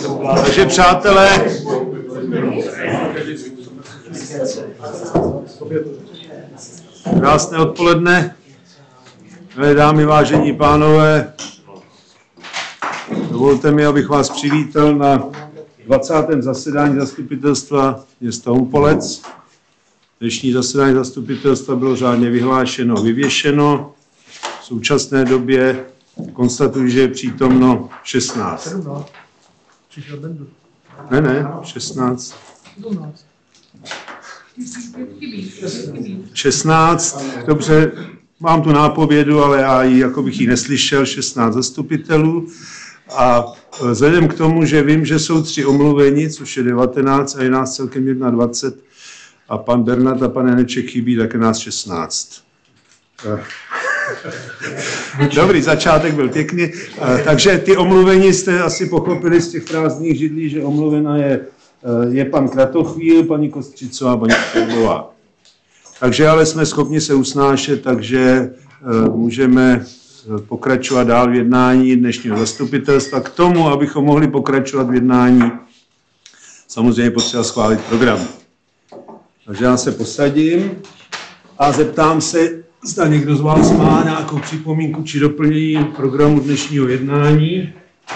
Takže přátelé, krásné odpoledne, milé dámy, vážení pánové. Dovolte mi, abych vás přivítal na 20. zasedání zastupitelstva města Humpolec. Dnešní zasedání zastupitelstva bylo řádně vyhlášeno a vyvěšeno. V současné době konstatuji, že je přítomno 16. Ne, 16. 16, dobře, mám tu nápovědu, ale já jako bych ji neslyšel, 16 zastupitelů. A vzhledem k tomu, že vím, že jsou 3 omluveni, což je 19 a je nás celkem 21, a pan Bernard a pan Janeček chybí, tak je nás 16. Dobrý, začátek byl pěkný. Takže ty omluvení jste asi pochopili z těch prázdných židlí, že omluvena je pan Kratochvíl, paní Kostřicová, paní Kostřicová. Takže ale jsme schopni se usnášet, takže můžeme pokračovat dál v jednání dnešního zastupitelstva. K tomu, abychom mohli pokračovat v jednání, samozřejmě potřeba schválit program. Takže já se posadím a zeptám se, zda někdo z vás má nějakou připomínku či doplnění programu dnešního jednání.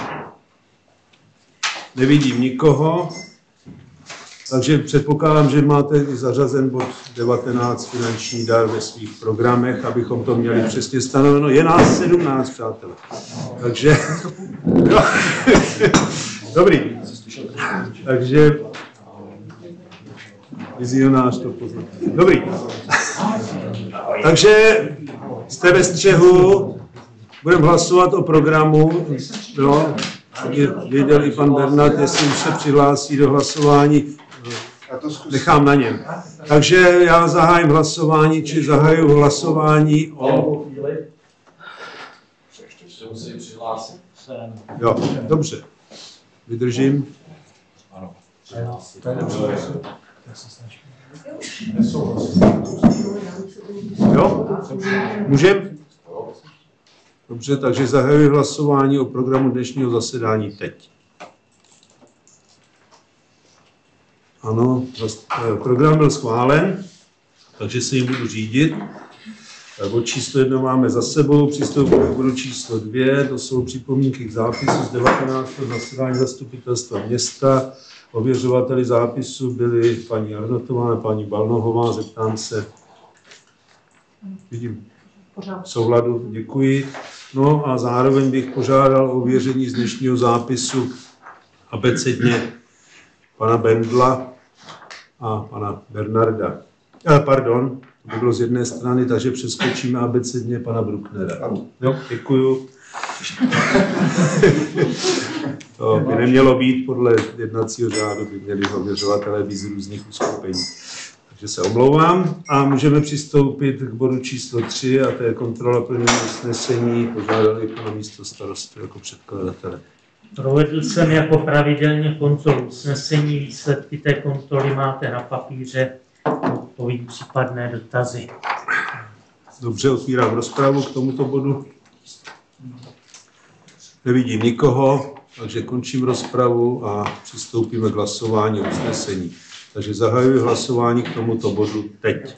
Nevidím nikoho, takže předpokládám, že máte zařazen bod 19 finanční dar ve svých programech, abychom to měli přesně stanoveno. Je nás 17, přátelé. Takže, jo. Dobrý. Takže vizionář to pozná. Dobrý. Takže jste ve střehu, budeme hlasovat o programu. No, věděl i pan Bernard, jestli už se přihlásí do hlasování, nechám na něm. Takže já zahájím hlasování, či zahájím hlasování o... Ještě se musí přihlásit. Jo, dobře. Vydržím. Ano. Jo? Můžeme? Dobře, takže zahajuji hlasování o programu dnešního zasedání teď. Ano, program byl schválen, takže se jim budu řídit. Bod číslo 1 máme za sebou, přistoupíme k bodu číslo 2, to jsou připomínky k zápisu z 19. zasedání zastupitelstva města. Ověřovateli zápisu byli paní Arnotová a paní Balnohová, zeptám se. Vidím. Souladu, děkuji. No a zároveň bych požádal o ověření z dnešního zápisu abecedně pana Bendla a pana Bernarda. Pardon, to by bylo z jedné strany, takže přeskočíme abecedně pana Brucknera. Jo, děkuju. To by nemělo být podle jednacího řádu, by měli ověřovatelé být z různých uskupení. Takže se omlouvám a můžeme přistoupit k bodu číslo 3 a to je kontrola plnění usnesení. Požádali pana místostarostu jako předkladatele. Provedl jsem jako pravidelně kontrolu usnesení, výsledky té kontroly máte na papíře, odpovědí případné dotazy. Dobře, otvírám rozpravu k tomuto bodu. Nevidím nikoho, takže končím rozpravu a přistoupíme k hlasování o usnesení. Takže zahajuji hlasování k tomuto bodu teď.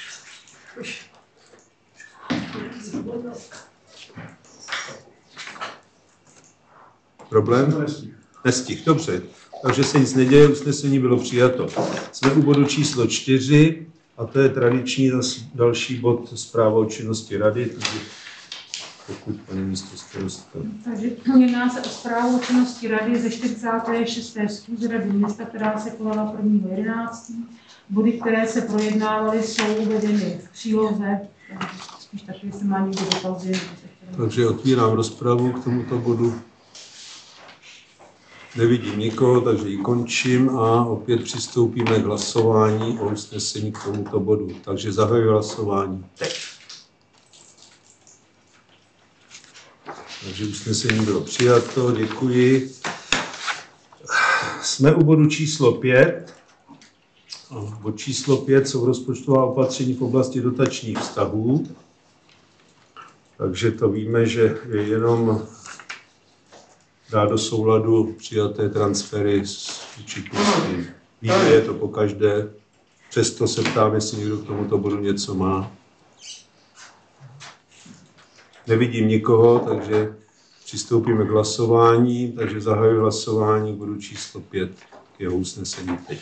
Problém? Nestih, dobře. Takže se nic neděje, usnesení bylo přijato. Jsme u bodu číslo 4 a to je tradiční další bod zpráva o činnosti rady. Pokud paní místostarosta. Takže jedná se o zprávu o činnosti rady ze 46. schůze rady města, která se konala 1.11. Body, které se projednávaly, jsou uvedeny v příloze. Spíš taky, jestli má někdo dotazy. Takže otvírám rozpravu k tomuto bodu. Nevidím nikoho, takže ji končím a opět přistoupíme k hlasování o usnesení k tomuto bodu. Takže zahajuji hlasování teď. Takže usnesení bylo přijato, děkuji. Jsme u bodu číslo 5. Bod číslo 5 jsou rozpočtová opatření v oblasti dotačních vztahů. Takže to víme, že je jenom dát do souladu přijaté transfery s účetnictvím. Víme, je to pokaždé, přesto se ptám, jestli někdo k tomuto bodu něco má. Nevidím nikoho, takže přistoupíme k hlasování, takže zahajuji hlasování k bodu číslo 5 k jeho usnesení teď.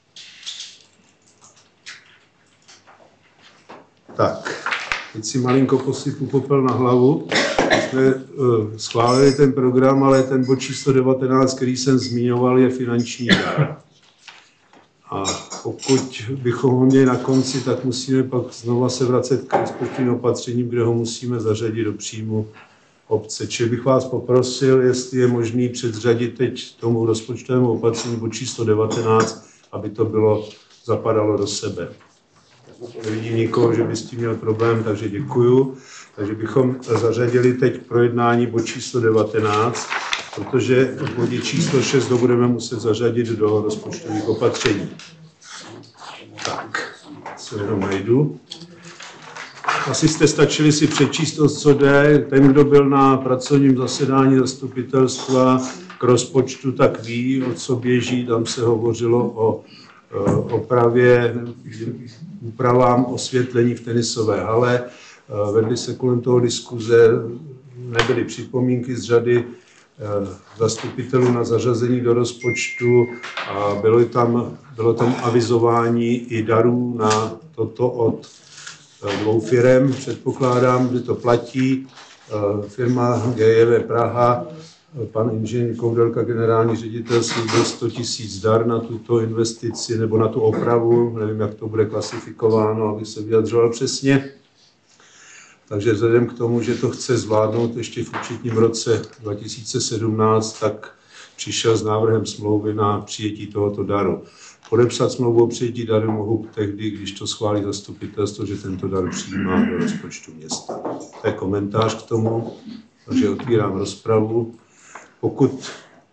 Tak, teď si malinko posypu popel na hlavu. My jsme schválili ten program, ale ten bod číslo 19, který jsem zmiňoval, je finanční dar. A pokud bychom ho měli na konci, tak musíme pak znova se vracet k rozpočtovým opatřením, kde ho musíme zařadit do příjmu obce. Čili bych vás poprosil, jestli je možný předřadit teď tomu rozpočtovému opatření bod číslo 19, aby to bylo, zapadalo do sebe. Nevidím nikoho, že by s tím měl problém, takže děkuju. Takže bychom zařadili teď projednání bod číslo 19, protože v bodě číslo 6 to budeme muset zařadit do rozpočtových opatření. Tak, se jenom najdu. Asi jste stačili si přečíst, o co jde. Ten, kdo byl na pracovním zasedání zastupitelstva k rozpočtu, tak ví, o co běží. Tam se hovořilo o opravě, úpravám osvětlení v tenisové hale. Vedly se kolem toho diskuze, nebyly připomínky z řady zastupitelů na zařazení do rozpočtu a bylo tam avizování i darů na toto od 2 firem. Předpokládám, že to platí. Firma GJV Praha, pan inženýr Koudelka, generální ředitel, slíbil 100 000 dar na tuto investici nebo na tu opravu. Nevím, jak to bude klasifikováno, aby se vyjadřoval přesně. Takže vzhledem k tomu, že to chce zvládnout ještě v účetním roce 2017, tak přišel s návrhem smlouvy na přijetí tohoto daru. Podepsat smlouvu o přijetí daru mohu tehdy, když to schválí zastupitelstvo, že tento dar přijímá do rozpočtu města. To je komentář k tomu, takže otvírám rozpravu. Pokud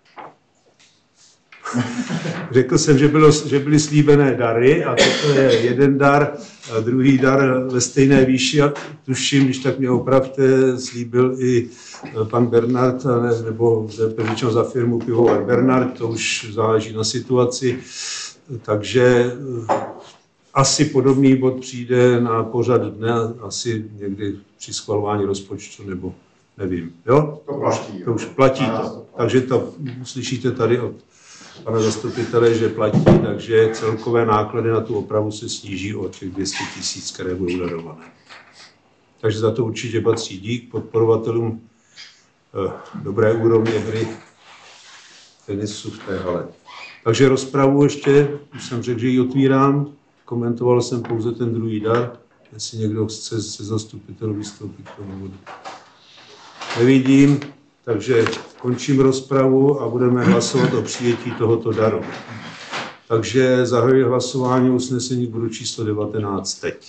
řekl jsem, že byly slíbené dary a toto je jeden dar, a druhý dar ve stejné výši a tuším, když tak mě opravte, slíbil i pan Bernard, nebo většinou za firmu Pivovar Bernard, to už záleží na situaci, takže asi podobný bod přijde na pořad dne, asi někdy při schvalování rozpočtu, nebo nevím. Jo? To platí. To už platí to. Takže to slyšíte tady od pana zastupitele, že platí, takže celkové náklady na tu opravu se sníží o těch 200 000, které budou darované. Takže za to určitě patří dík podporovatelům dobré úrovně hry tenisu v té hale. Takže rozpravu ještě, už jsem řekl, že ji otvírám, komentoval jsem pouze ten druhý dar, jestli někdo chce se zastupitelů vystoupit k tomu bodu. Nevidím, takže končím rozpravu a budeme hlasovat o přijetí tohoto daru. Takže zahajuji hlasování o usnesení bodu číslo 19 teď.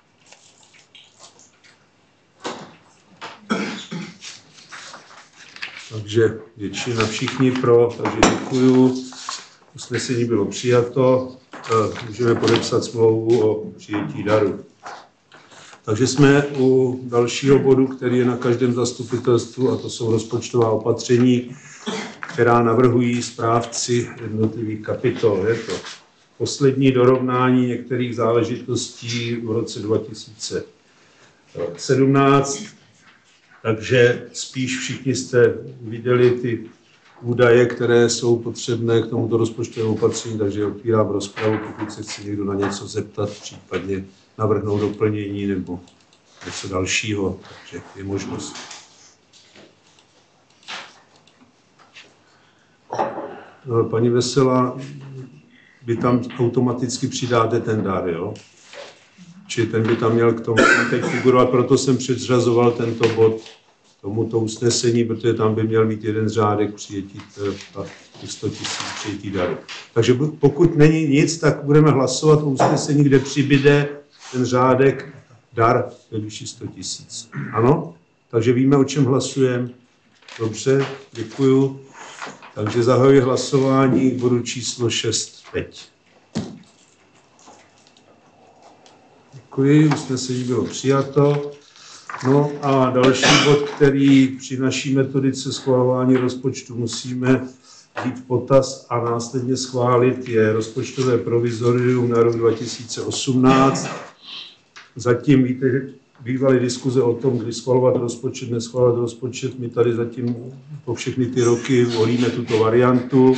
Takže většina, všichni pro, takže děkuju. Usnesení bylo přijato, můžeme podepsat smlouvu o přijetí daru. Takže jsme u dalšího bodu, který je na každém zastupitelstvu, a to jsou rozpočtová opatření, která navrhují správci jednotlivých kapitol. Je to poslední dorovnání některých záležitostí v roce 2017, takže spíš všichni jste viděli ty údaje, které jsou potřebné k tomuto rozpočtovému opatření, takže otvírám rozpravu, pokud se chce někdo na něco zeptat, případně navrhnout doplnění nebo něco dalšího, takže je možnost. Paní Veselá, vy tam automaticky přidáte ten dar, jo? Či ten by tam měl k tomu teď figurovat, proto jsem předřazoval tento bod tomuto usnesení, protože tam by měl být jeden řádek přijetí 100 000 přijetí daru. Takže pokud není nic, tak budeme hlasovat o usnesení, kde přibyde ten řádek dar ve výši 100 000. Ano? Takže víme, o čem hlasujeme. Dobře, děkuju. Takže zahajuji hlasování k bodu číslo 6 teď. Děkuji, usnesení bylo přijato. No a další bod, který při naší metodice schvalování rozpočtu musíme vzít v potaz a následně schválit, je rozpočtové provizorium na rok 2018. Zatím víte, že bývaly diskuze o tom, kdy schvalovat rozpočet, neschvalovat rozpočet. My tady zatím po všechny ty roky volíme tuto variantu.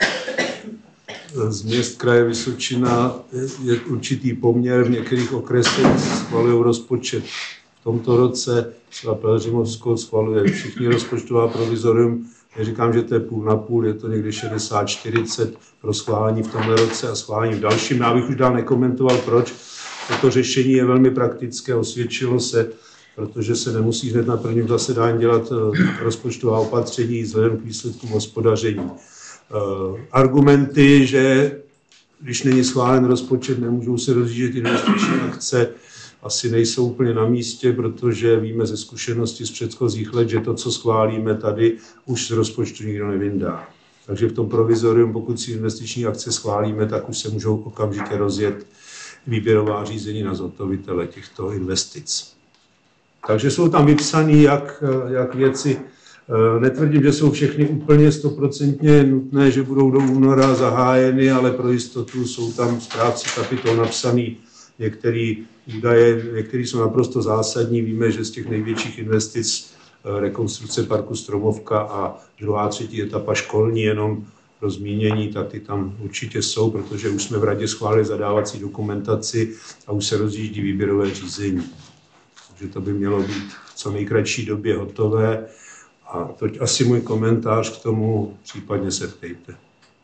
Z měst kraje Vysočina je určitý poměr, v některých okresech schvalují rozpočet. V tomto roce třeba Pelhřimovsko schvaluje všichni rozpočtová provizorium. Neříkám, že to je půl na půl, je to někdy 60-40 pro schválení v tomhle roce a schválení v dalším. Já bych už dál nekomentoval, proč. Toto řešení je velmi praktické, osvědčilo se, protože se nemusí hned na prvním zasedání dělat rozpočtová opatření vzhledem k výsledkům hospodaření. Argumenty, že když není schválen rozpočet, nemůžou se rozjíždět investiční akce, asi nejsou úplně na místě, protože víme ze zkušenosti z předchozích let, že to, co schválíme tady, už z rozpočtu nikdo nevyndá. Takže v tom provizorium, pokud si investiční akce schválíme, tak už se můžou okamžitě rozjet výběrová řízení na zhotovitele těchto investic. Takže jsou tam vypsané jak věci. Netvrdím, že jsou všechny úplně 100% nutné, že budou do února zahájeny, ale pro jistotu jsou tam správci kapitol napsaný některé údaje, některé jsou naprosto zásadní. Víme, že z těch největších investic rekonstrukce parku Stromovka a druhá, třetí etapa školní, jenom pro zmínění, tak ty tam určitě jsou, protože už jsme v radě schválili zadávací dokumentaci a už se rozjíždí výběrové řízení. Takže to by mělo být v co nejkratší době hotové. A toť asi můj komentář k tomu, případně se ptejte.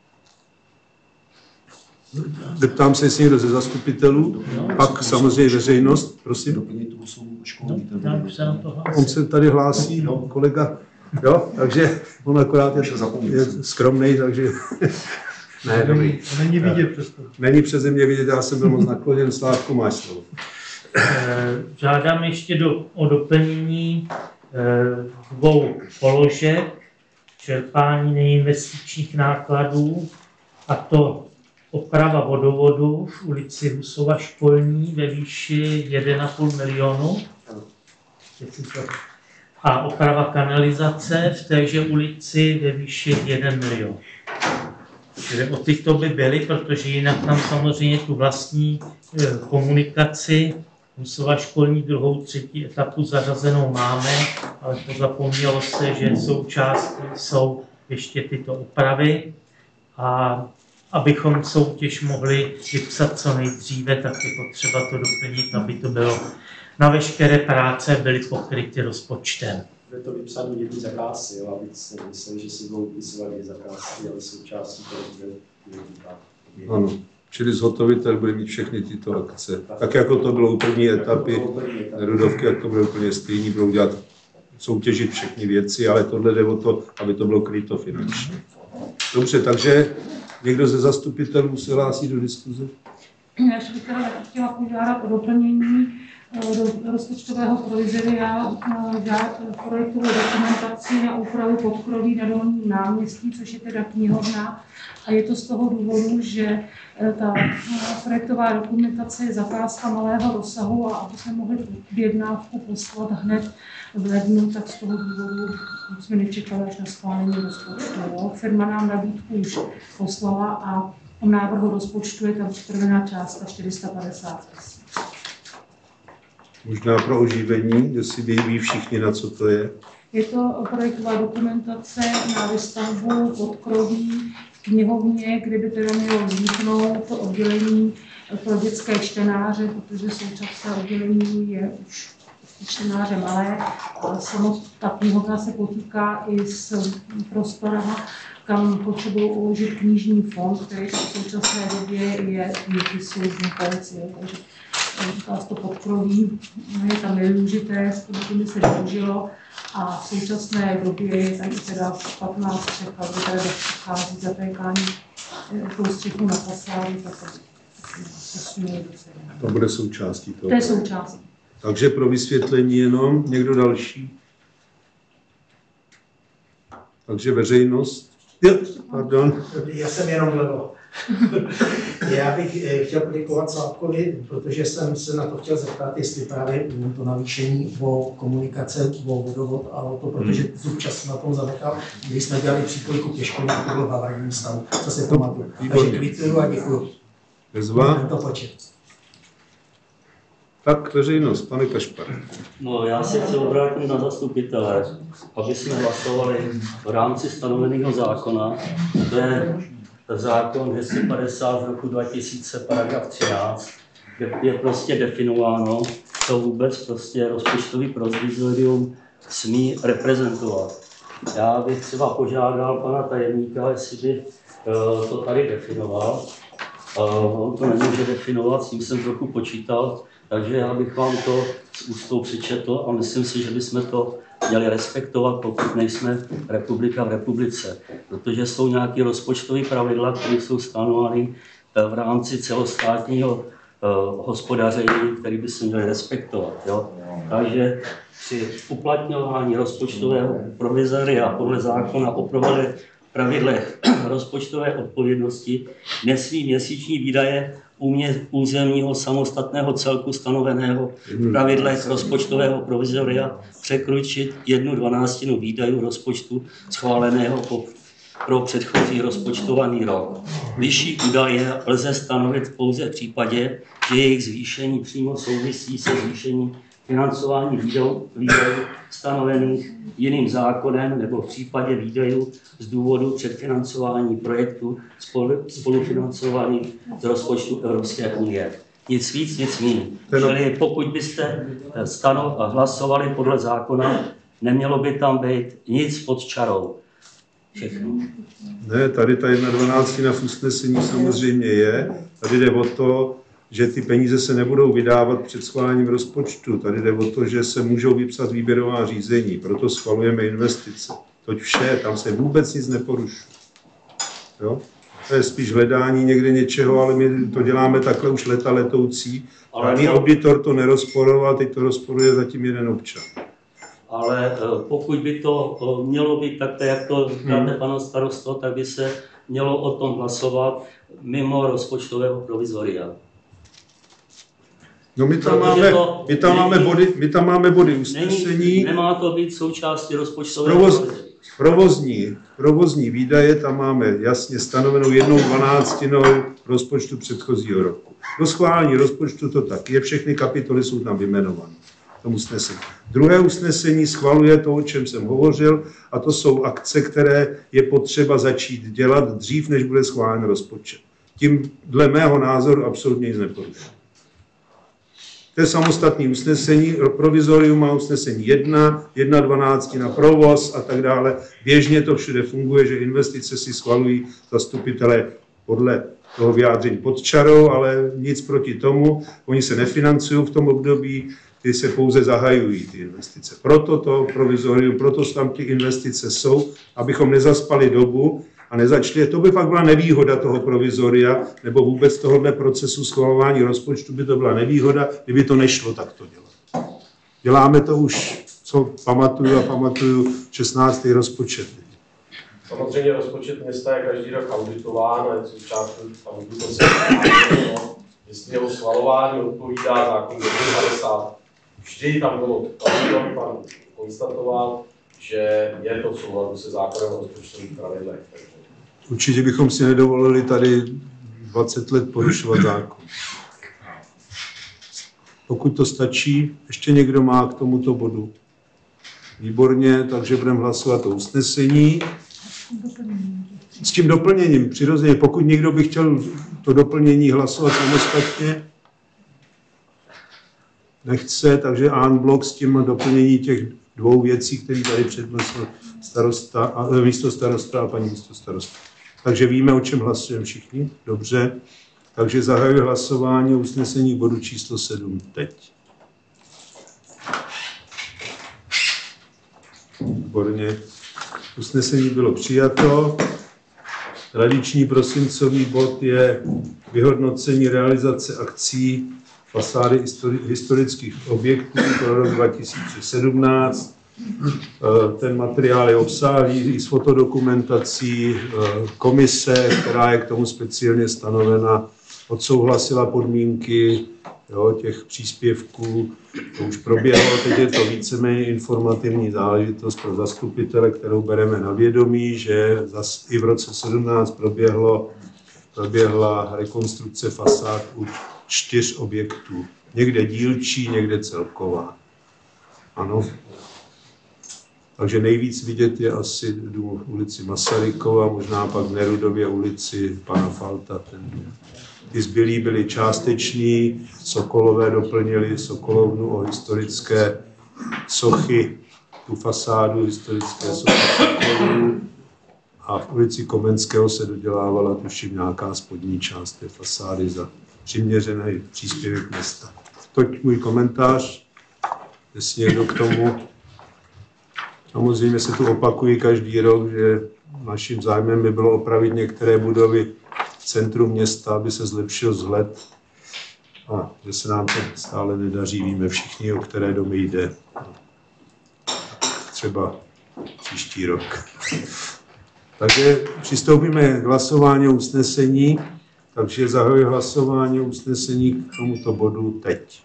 Zeptám se, jestli někdo ze zastupitelů, pak samozřejmě veřejnost, prosím. On se tady hlásí, kolega, jo, takže on akorát je skromnej, takže ne, dobrý. Není vidět přesto. Není přeze mě vidět, já jsem byl moc nakloněn, Slávku, máš slovo. Žádám ještě o doplnění dvou položek čerpání neinvestičních nákladů, a to oprava vodovodu v ulici Husova školní ve výši 1,5 milionu a oprava kanalizace v téže ulici ve výši 1 milion. Čili o tyto by byly, protože jinak tam samozřejmě tu vlastní komunikaci Husova školní druhou, třetí etapu zařazenou máme, ale pozapomnělo se, že součástí jsou ještě tyto opravy. A abychom soutěž mohli vypsat co nejdříve, tak je potřeba to doplnit, aby to bylo na veškeré práce byly pokryty rozpočtem. Je to vypsané jedné zakázky, jo, aby si mysleli, že si budou vypisovat dvě zakázky, ale součástí toho bude. Ano. Čili zhotovitel bude mít všechny tyto akce. Tak jako to bylo u první etapy Rudovky, jak to bude úplně stejný, budou dělat, soutěžit všechny věci, ale tohle jde o to, aby to bylo kryto finančně. Dobře, takže někdo ze zastupitelů se hlásí do diskuze? Já bych teda chtěla požádat o doplnění do rozpočtového provizoria projektovou dokumentaci na úpravu podkroví na Dolním náměstí, což je teda knihovna. A je to z toho důvodu, že ta projektová dokumentace je zakázka malého rozsahu a aby jsme mohli objednávku poslat hned v lednu, tak z toho důvodu jsme nečekali až na schválení rozpočtu. Firma nám nabídku už poslala a v návrhu rozpočtu je tam připravená částka 450 000. Možná pro oživení, kde si ví všichni, na co to je. Je to projektová dokumentace na výstavbu podkroví v knihovně, kde by teda mělo vzniknout to oddělení pro dětské čtenáře, protože současné oddělení je už čtenáře malé. Ta knihovna se potýká i s prostorem, kam potřebují uložit knižní fond, který v současné době je výpisu z policie. Takže říká se to podkroví, je tam nevyužité, skutečně se využilo a v současné době je tam teda 15 střecha, kde teda přichází zatékání tou střechu na fasádu, tak to bude součástí toho. To je součástí. Takže pro vysvětlení jenom někdo další. Takže veřejnost. Jo, pardon. Já jsem jenom vlevo. Já bych chtěl poděkovat Slávkovi, protože jsem se na to chtěl zeptat, jestli právě to navýšení o komunikace, o vodovod a o to, protože zub čas na tom zanechal, když jsme dělali přípojku ke škole, to bylo v havarijním stavu, co se pamatuju. Takže kvituju a děkuju. Bezva. To počet. Tak veřejnost, pane Kašpar. No, já se chci obrátit na zastupitele, aby jsme hlasovali v rámci stanoveného zákona. To je zákon 250 z roku 2000, paragraf 13, kde je prostě definováno, co vůbec prostě rozpočtový provizorium smí reprezentovat. Já bych třeba požádal pana tajemníka, jestli by to tady definoval. On to nemůže definovat, s tím jsem trochu počítal, takže já bych vám to s ústou přečetl a myslím si, že bychom to měli respektovat, pokud nejsme republika v republice. Protože jsou nějaké rozpočtové pravidla, které jsou stanovány v rámci celostátního hospodaření, které by se měly respektovat. Jo? Takže při uplatňování rozpočtového provizoria podle zákona o pravidlech rozpočtové odpovědnosti nesmí měsíční výdaje územního samostatného celku stanoveného v pravidlech rozpočtového provizoria překročit 1/12 výdajů rozpočtu schváleného pro předchozí rozpočtovaný rok. Vyšší údaje lze stanovit pouze v případě, že jejich zvýšení přímo souvisí se zvýšením financování výdajů stanovených jiným zákonem nebo v případě výdajů z důvodu předfinancování projektu spolufinancovaných z rozpočtu Evropské unie. Nic víc, nic méně. Čili pokud byste hlasovali podle zákona, nemělo by tam být nic pod čarou. Všechno. Ne, tady ta 1/12 v usnesení samozřejmě je. Tady jde o to, že ty peníze se nebudou vydávat před schválením rozpočtu. Tady jde o to, že se můžou vypsat výběrová řízení, proto schvalujeme investice. Toť vše, tam se vůbec nic neporušuje. Jo? To je spíš hledání někde něčeho, ale my to děláme takhle už leta letoucí. Ani auditor to nerozporoval, teď to rozporuje zatím jeden občan. Ale pokud by to mělo být takto, jak to říkáte, pane starosto, tak by se mělo o tom hlasovat mimo rozpočtového provizoria. No my tam máme body usnesení. Nemá to být součástí rozpočtového provozní výdaje, tam máme jasně stanovenou 1/12 rozpočtu předchozího roku. Do schválení rozpočtu to tak je, všechny kapitoly jsou tam vyjmenované. Usnesení. Druhé usnesení schvaluje to, o čem jsem hovořil, a to jsou akce, které je potřeba začít dělat dřív, než bude schválen rozpočet. Tím dle mého názoru absolutně nic neporušuje. To je samostatné usnesení, provizorium má usnesení 1/12 na provoz a tak dále. Běžně to všude funguje, že investice si schvalují zastupitelé podle toho vyjádření pod čarou, ale nic proti tomu. Oni se nefinancují v tom období, ty se pouze zahajují, ty investice. Proto to provizorium, proto tam ty investice jsou, abychom nezaspali dobu a nezačali. To by pak byla nevýhoda toho provizoria, nebo vůbec tohohle procesu schvalování rozpočtu by to byla nevýhoda, kdyby to nešlo takto dělat. Děláme to už, co pamatuju 16. rozpočet. Samozřejmě rozpočet města je každý rok auditován a je součástí auditace. Jestli jeho schvalování odpovídá zákon 250, vždy tam bylo pan konstatoval, že je to v souladu se zákonem o rozpočtových pravidlech. Určitě bychom si nedovolili tady 20 let porušovat zákon. Pokud to stačí, ještě někdo má k tomuto bodu. Výborně, takže budeme hlasovat o usnesení. S tím doplněním, přirozeně, pokud někdo by chtěl to doplnění hlasovat samostatně, nechce, takže en bloc s tím doplnění těch dvou věcí, které tady přednesl místostarosta a paní místostarosta. Takže víme, o čem hlasujeme všichni? Dobře. Takže zahajuji hlasování o usnesení bodu číslo 7 teď. Výborně. Usnesení bylo přijato. Tradiční prosincový bod je vyhodnocení realizace akcí fasády historických objektů pro rok 2017. Ten materiál je obsáhlý i s fotodokumentací. Komise, která je k tomu speciálně stanovena, odsouhlasila podmínky těch příspěvků. To už proběhlo, teď je to víceméně informativní záležitost pro zastupitele, kterou bereme na vědomí, že i v roce 2017 proběhla rekonstrukce fasád u 4 objektů. Někde dílčí, někde celková. Ano. Takže nejvíc vidět je asi ulici Masarykova, možná pak v Nerudově ulici pana Falta. Ty zbylí byly částeční, Sokolové doplnili Sokolovnu o historické sochy, tu fasádu historické sochy Sokolovů, a v ulici Komenského se dodělávala tuším nějaká spodní část té fasády za přiměřený příspěvek města. Toť můj komentář, jestli někdo k tomu. Samozřejmě se tu opakují každý rok, že naším zájmem by bylo opravit některé budovy v centru města, aby se zlepšil vzhled. A že se nám to stále nedaří, víme všichni, o které domy jde. Třeba příští rok. Takže přistoupíme k hlasování o usnesení. Takže zahajuji hlasování o usnesení k tomuto bodu teď.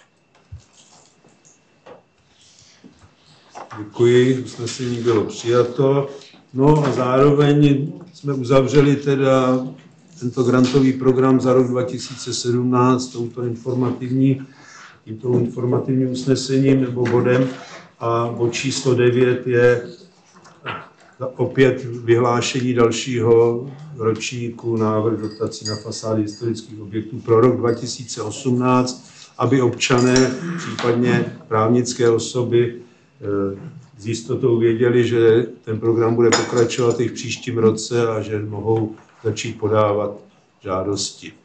Děkuji, usnesení bylo přijato. No a zároveň jsme uzavřeli teda tento grantový program za rok 2017 tímto informativním usnesením nebo bodem. A bod číslo 9 je opět vyhlášení dalšího ročníku návrh dotací na fasády historických objektů pro rok 2018, aby občané, případně právnické osoby s jistotou věděli, že ten program bude pokračovat i v příštím roce a že mohou začít podávat žádosti.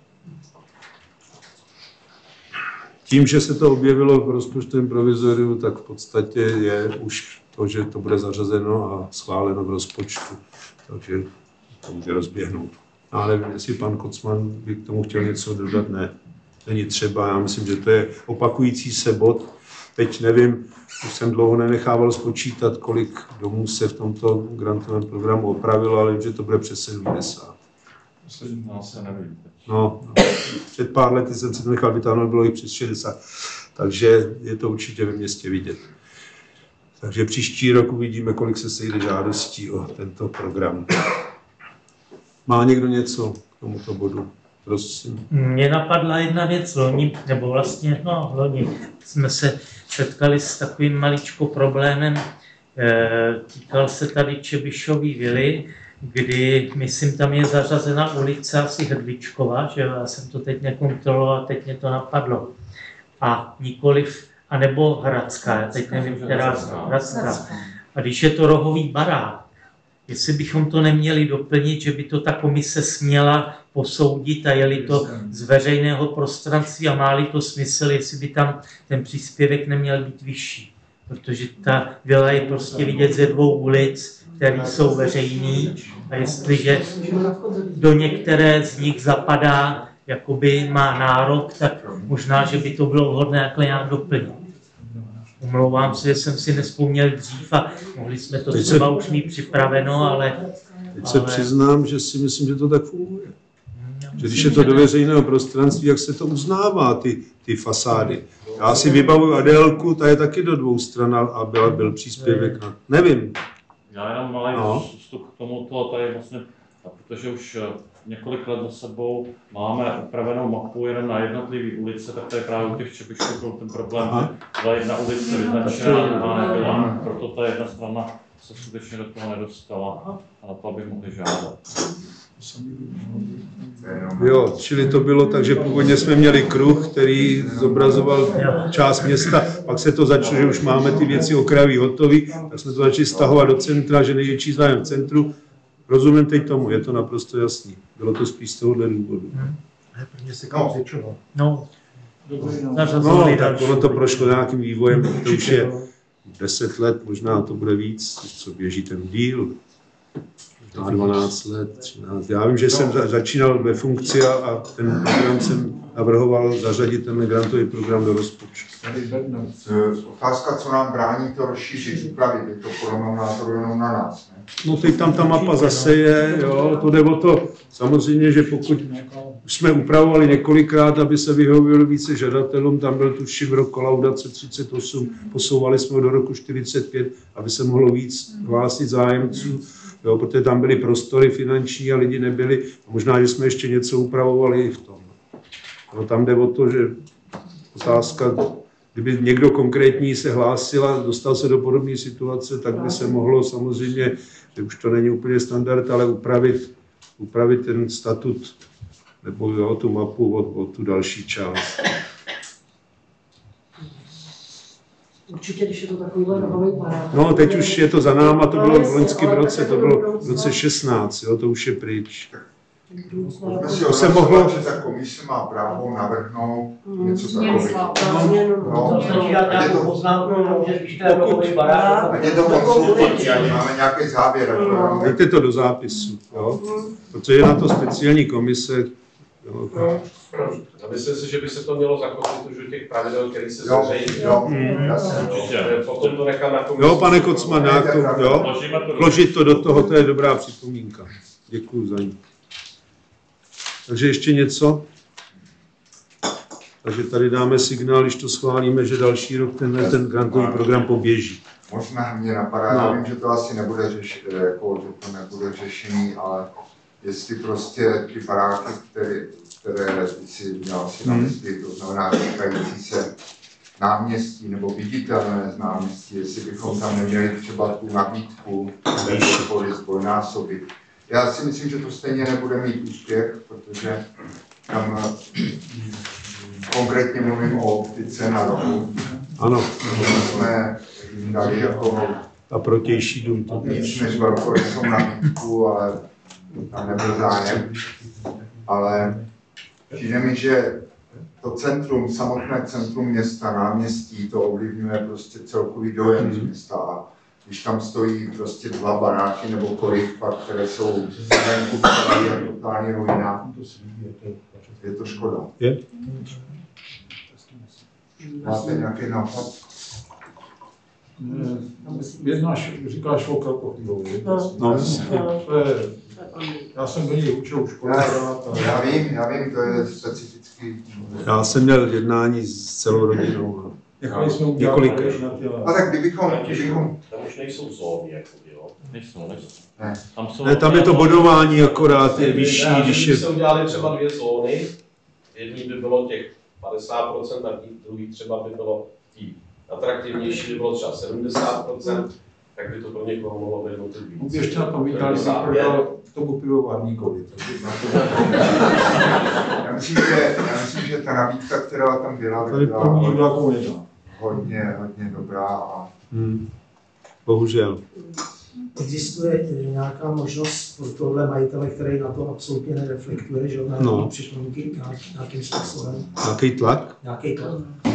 Tím, že se to objevilo v rozpočtovém provizoriu, tak v podstatě je už to, že to bude zařazeno a schváleno v rozpočtu. Takže to může rozběhnout. Ale nevím, jestli pan Kocman by k tomu chtěl něco dodat. Ne, není třeba. Já myslím, že to je opakující se bod. Teď nevím, už jsem dlouho nenechával spočítat, kolik domů se v tomto grantovém programu opravilo, ale vím, že to bude přes 70. 17 se nevím. No, před pár lety jsem si to nechal vytáhnout, bylo i přes 60. Takže je to určitě ve městě vidět. Takže příští rok uvidíme, kolik se sejde žádostí o tento program. Má někdo něco k tomuto bodu? Prosím. Mně napadla jedna věc loni, nebo vlastně, loni jsme se setkali s takovým maličko problémem. Týkal se tady Čebišový vily, kdy, myslím, tam je zařazena ulice asi Hrdličková, že já jsem to teď nekontroloval, teď mě to napadlo. A nikoliv, anebo Hradská, já teď nevím, která Hradská. A když je to rohový barák, jestli bychom to neměli doplnit, že by to ta komise směla posoudit a je-li to z veřejného prostranství a má-li to smysl, jestli by tam ten příspěvek neměl být vyšší. Protože ta vila je prostě vidět ze 2 ulic, které jsou veřejné, a jestliže do některé z nich zapadá, jakoby má nárok, tak možná, že by to bylo vhodné takhle nějak doplnit. Omlouvám se, že jsem si nevzpomněl dřív a mohli jsme to třeba už mít připraveno, ale... Teď se přiznám, že si myslím, že to tak funguje. Že když je to do veřejného prostranství, jak se to uznává, ty fasády. Já si vybavuju Adélku, ta je taky do 2 stran a byl příspěvek na... Nevím. Já jenom malý vstup k tomuto, tady vlastně, protože už několik let za sebou máme upravenou mapu jenom na jednotlivé ulice, tak tady právě u těch Čebišů byl ten problém, že byla jedna ulice vyznačená, druhá nebyla, proto ta jedna strana se skutečně do toho nedostala a na to, aby mohli žádat. Jo, čili to bylo tak, že původně jsme měli kruh, který zobrazoval část města, pak se to začalo, že už máme ty věci okrajoví hotový, tak jsme to začali stahovat do centra, že největší zájem v centru. Rozumím teď tomu, je to naprosto jasný. Bylo to spíš z tohohle důvodu. No, tak ono to prošlo nějakým vývojem, to už je 10 let, možná to bude víc, co běží ten díl. 12 let, 13. Já vím, že jsem začínal ve funkci a ten program jsem navrhoval zařadit ten grantový program do rozpočtu. Otázka, co nám brání to rozšířit, upravit, je to podle mého názoru jenom na nás, ne? No teď tam ta mapa zase je, jo, to jde o to, samozřejmě, že pokud jsme upravovali několikrát, aby se vyhovělo více žadatelům, tam byl tuším rok kolaudace 38, posouvali jsme ho do roku 45, aby se mohlo víc hlásit zájemců, jo, protože tam byly prostory finanční a lidi nebyli, a možná, že jsme ještě něco upravovali i v tom. No, tam jde o to, že otázka, kdyby někdo konkrétní se hlásil a dostal se do podobné situace, tak by se mohlo samozřejmě, že už to není úplně standard, ale upravit ten statut nebo jo, tu mapu o tu další část. Určitě, když je to takovýhle nový barák. No, teď už je to za náma, to bylo v loňském roce, to bylo v roce 16, jo, to už je pryč. Pojďme si odhlasovat, že ta komise má právo navrhnout něco takového. To stačí dát nějakou poznámku, že když to je nový barák. Ať je to konzultací, ať máme nějaký závěr. Dejte to do zápisu, jo, protože je na to speciální komise. Jo. A myslím si, že by se to mělo zakotvit už u těch pravidel, které se zřejí. Potom to nechám na komisi. Jo, pane Kocman, nějak to, jo, vložit to do toho, to je dobrá připomínka. Děkuju za ní. Takže ještě něco? Takže tady dáme signál, když to schválíme, že další rok ten grantový program poběží. Možná mě napadá, já vím, že to asi nebude řešení, ale jestli prostě ty baráky, které si měl asi na mysli, to znamená týkající se náměstí nebo viditelné z náměstí, jestli bychom tam neměli třeba tu nabídku té školy zdvojnásobit. Já si myslím, že to stejně nebude mít úspěch, protože tam konkrétně mluvím o optice na rohu. Ano. Jsme jim dali jako a protější dům. Víc než velkorysou nabídku, ale tam nebyl zájem. Ale přijde mi, že to centrum, samotné centrum města, náměstí, to ovlivňuje prostě celkový dojem z města. A když tam stojí prostě 2 baráky nebo kolik, které jsou venku a totální ruina, je to škoda. Je? Máte nějaký nápad? Říkáš o Kratochvílovi. No. Já jsem do něj učil školu. Já vím, to je specifický. Já jsem měl jednání s celou rodinou. Několik. A tak kdybychom... Tam už nejsou zóny, jakoby, jo? Nejsou. Ne, tam je to bodování akorát, je vyšší, když je... Když se udělali třeba 2 zóny, jedný by bylo těch 50% a druhý třeba by bylo atraktivnější, by bylo třeba 70%, tak by to pro někoho mohlo být motivující. Ještě na tom vítali, jsem prodal tomu pivovarníkovi. Já myslím, že ta nabídka, která tam byla, hodně dobrá. A... Bohužel. Existuje nějaká možnost pro tohle majitele, který na to absolutně nereflektuje, že na připomínky nějakým způsobem? Nějaký tlak? Nějaký tlak.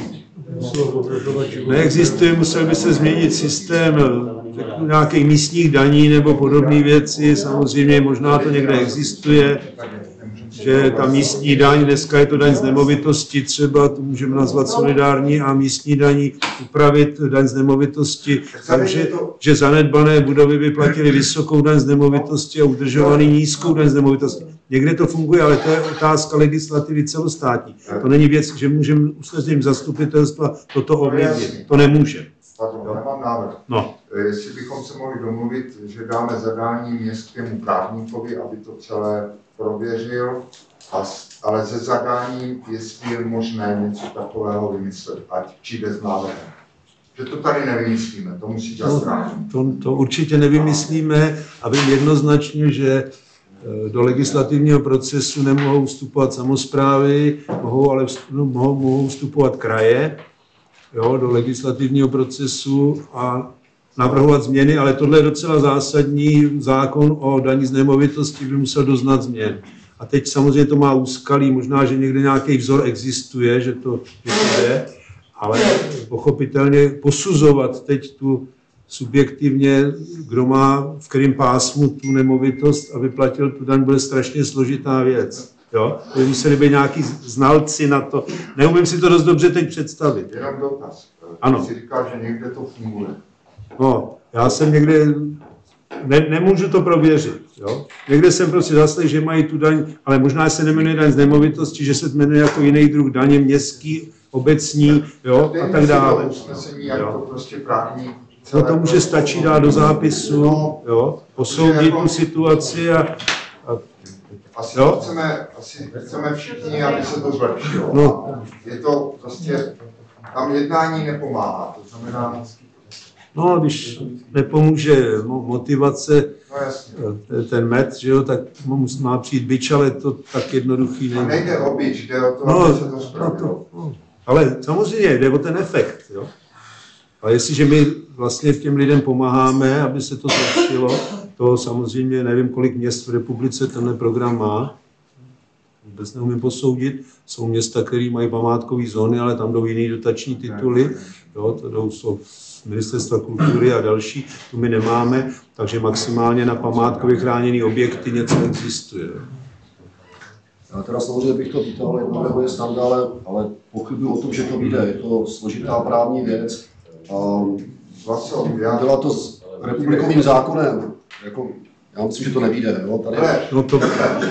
Neexistuje, musel by se změnit systém nějakých místních daní nebo podobné věci. Samozřejmě možná to někde existuje, že ta místní daň, dneska je to daň z nemovitosti třeba, to můžeme nazvat solidární, a místní daní upravit daň z nemovitosti, takže že zanedbané budovy by platily vysokou daň z nemovitosti a udržovaný nízkou daň z nemovitosti. Někde to funguje, ale to je otázka legislativy celostátní. To není věc, že můžeme usnesením zastupitelstva toto ovlivnit. To nemůže. Pardon, nemám návrh. No. Jestli bychom se mohli domluvit, že dáme zadání městskému právníkovi, aby to celé prověřil, ale ze zadání, jestli je možné něco takového vymyslet, ať přijde s návrhem. Že to tady nevymyslíme, to musí dělat právník. To určitě nevymyslíme a vím jednoznačně, že do legislativního procesu nemohou vstupovat samosprávy, mohou vstupovat kraje, jo, do legislativního procesu a navrhovat změny, ale tohle je docela zásadní. Zákon o daní z nemovitosti by musel doznat změn. A teď samozřejmě to má úskalí, možná, že někde nějaký vzor existuje, že to je, ale pochopitelně posuzovat teď tu subjektivně, kdo má v kterém pásmu tu nemovitost a vyplatil tu daň, bude strašně složitá věc. Jo? To museli být nějaký znalci na to. Neumím si to dost dobře teď představit. Jenom dotaz. Ano. Jsi říkal, že někde to funguje. No, já jsem někde, nemůžu to prověřit. Jo? Někde jsem prostě zaslech, že mají tu daň, ale možná se nemenuje daň z nemovitosti, že se jmenuje jako jiný druh daně, městský, obecní, jo, a tak dále. Usnesení, jak to prostě právní. No to může stačit dát do zápisu, jo, posoudit tu situaci a asi jo? chceme všichni, aby se to zlepšilo. No. Je to prostě, tam jednání nepomáhá, to znamená... No, když nepomůže motivace, No jasně. ten met, že jo, tak má přijít bič, ale to tak jednoduchý není. A nejde o bič, jde o to, aby se to spravilo. Ale samozřejmě jde o ten efekt, jo. Ale jestliže my vlastně těm lidem pomáháme, aby se to zlepšilo, to samozřejmě nevím, kolik měst v republice tenhle program má. Vůbec neumím posoudit. Jsou města, které mají památkové zóny, ale tam jdou jiný dotační tituly. Jo, to jdou z Ministerstva kultury a další. Tu my nemáme, takže maximálně na památkově chráněné objekty něco existuje. Já teda samozřejmě bych to vítal, jednou je skandál, ale pochybuji o tom, že to vyjde. Je to složitá právní věc. Dělá to s republikovým zákonem. Jako, já myslím, že to nevyjde. Jo? Tady... No to...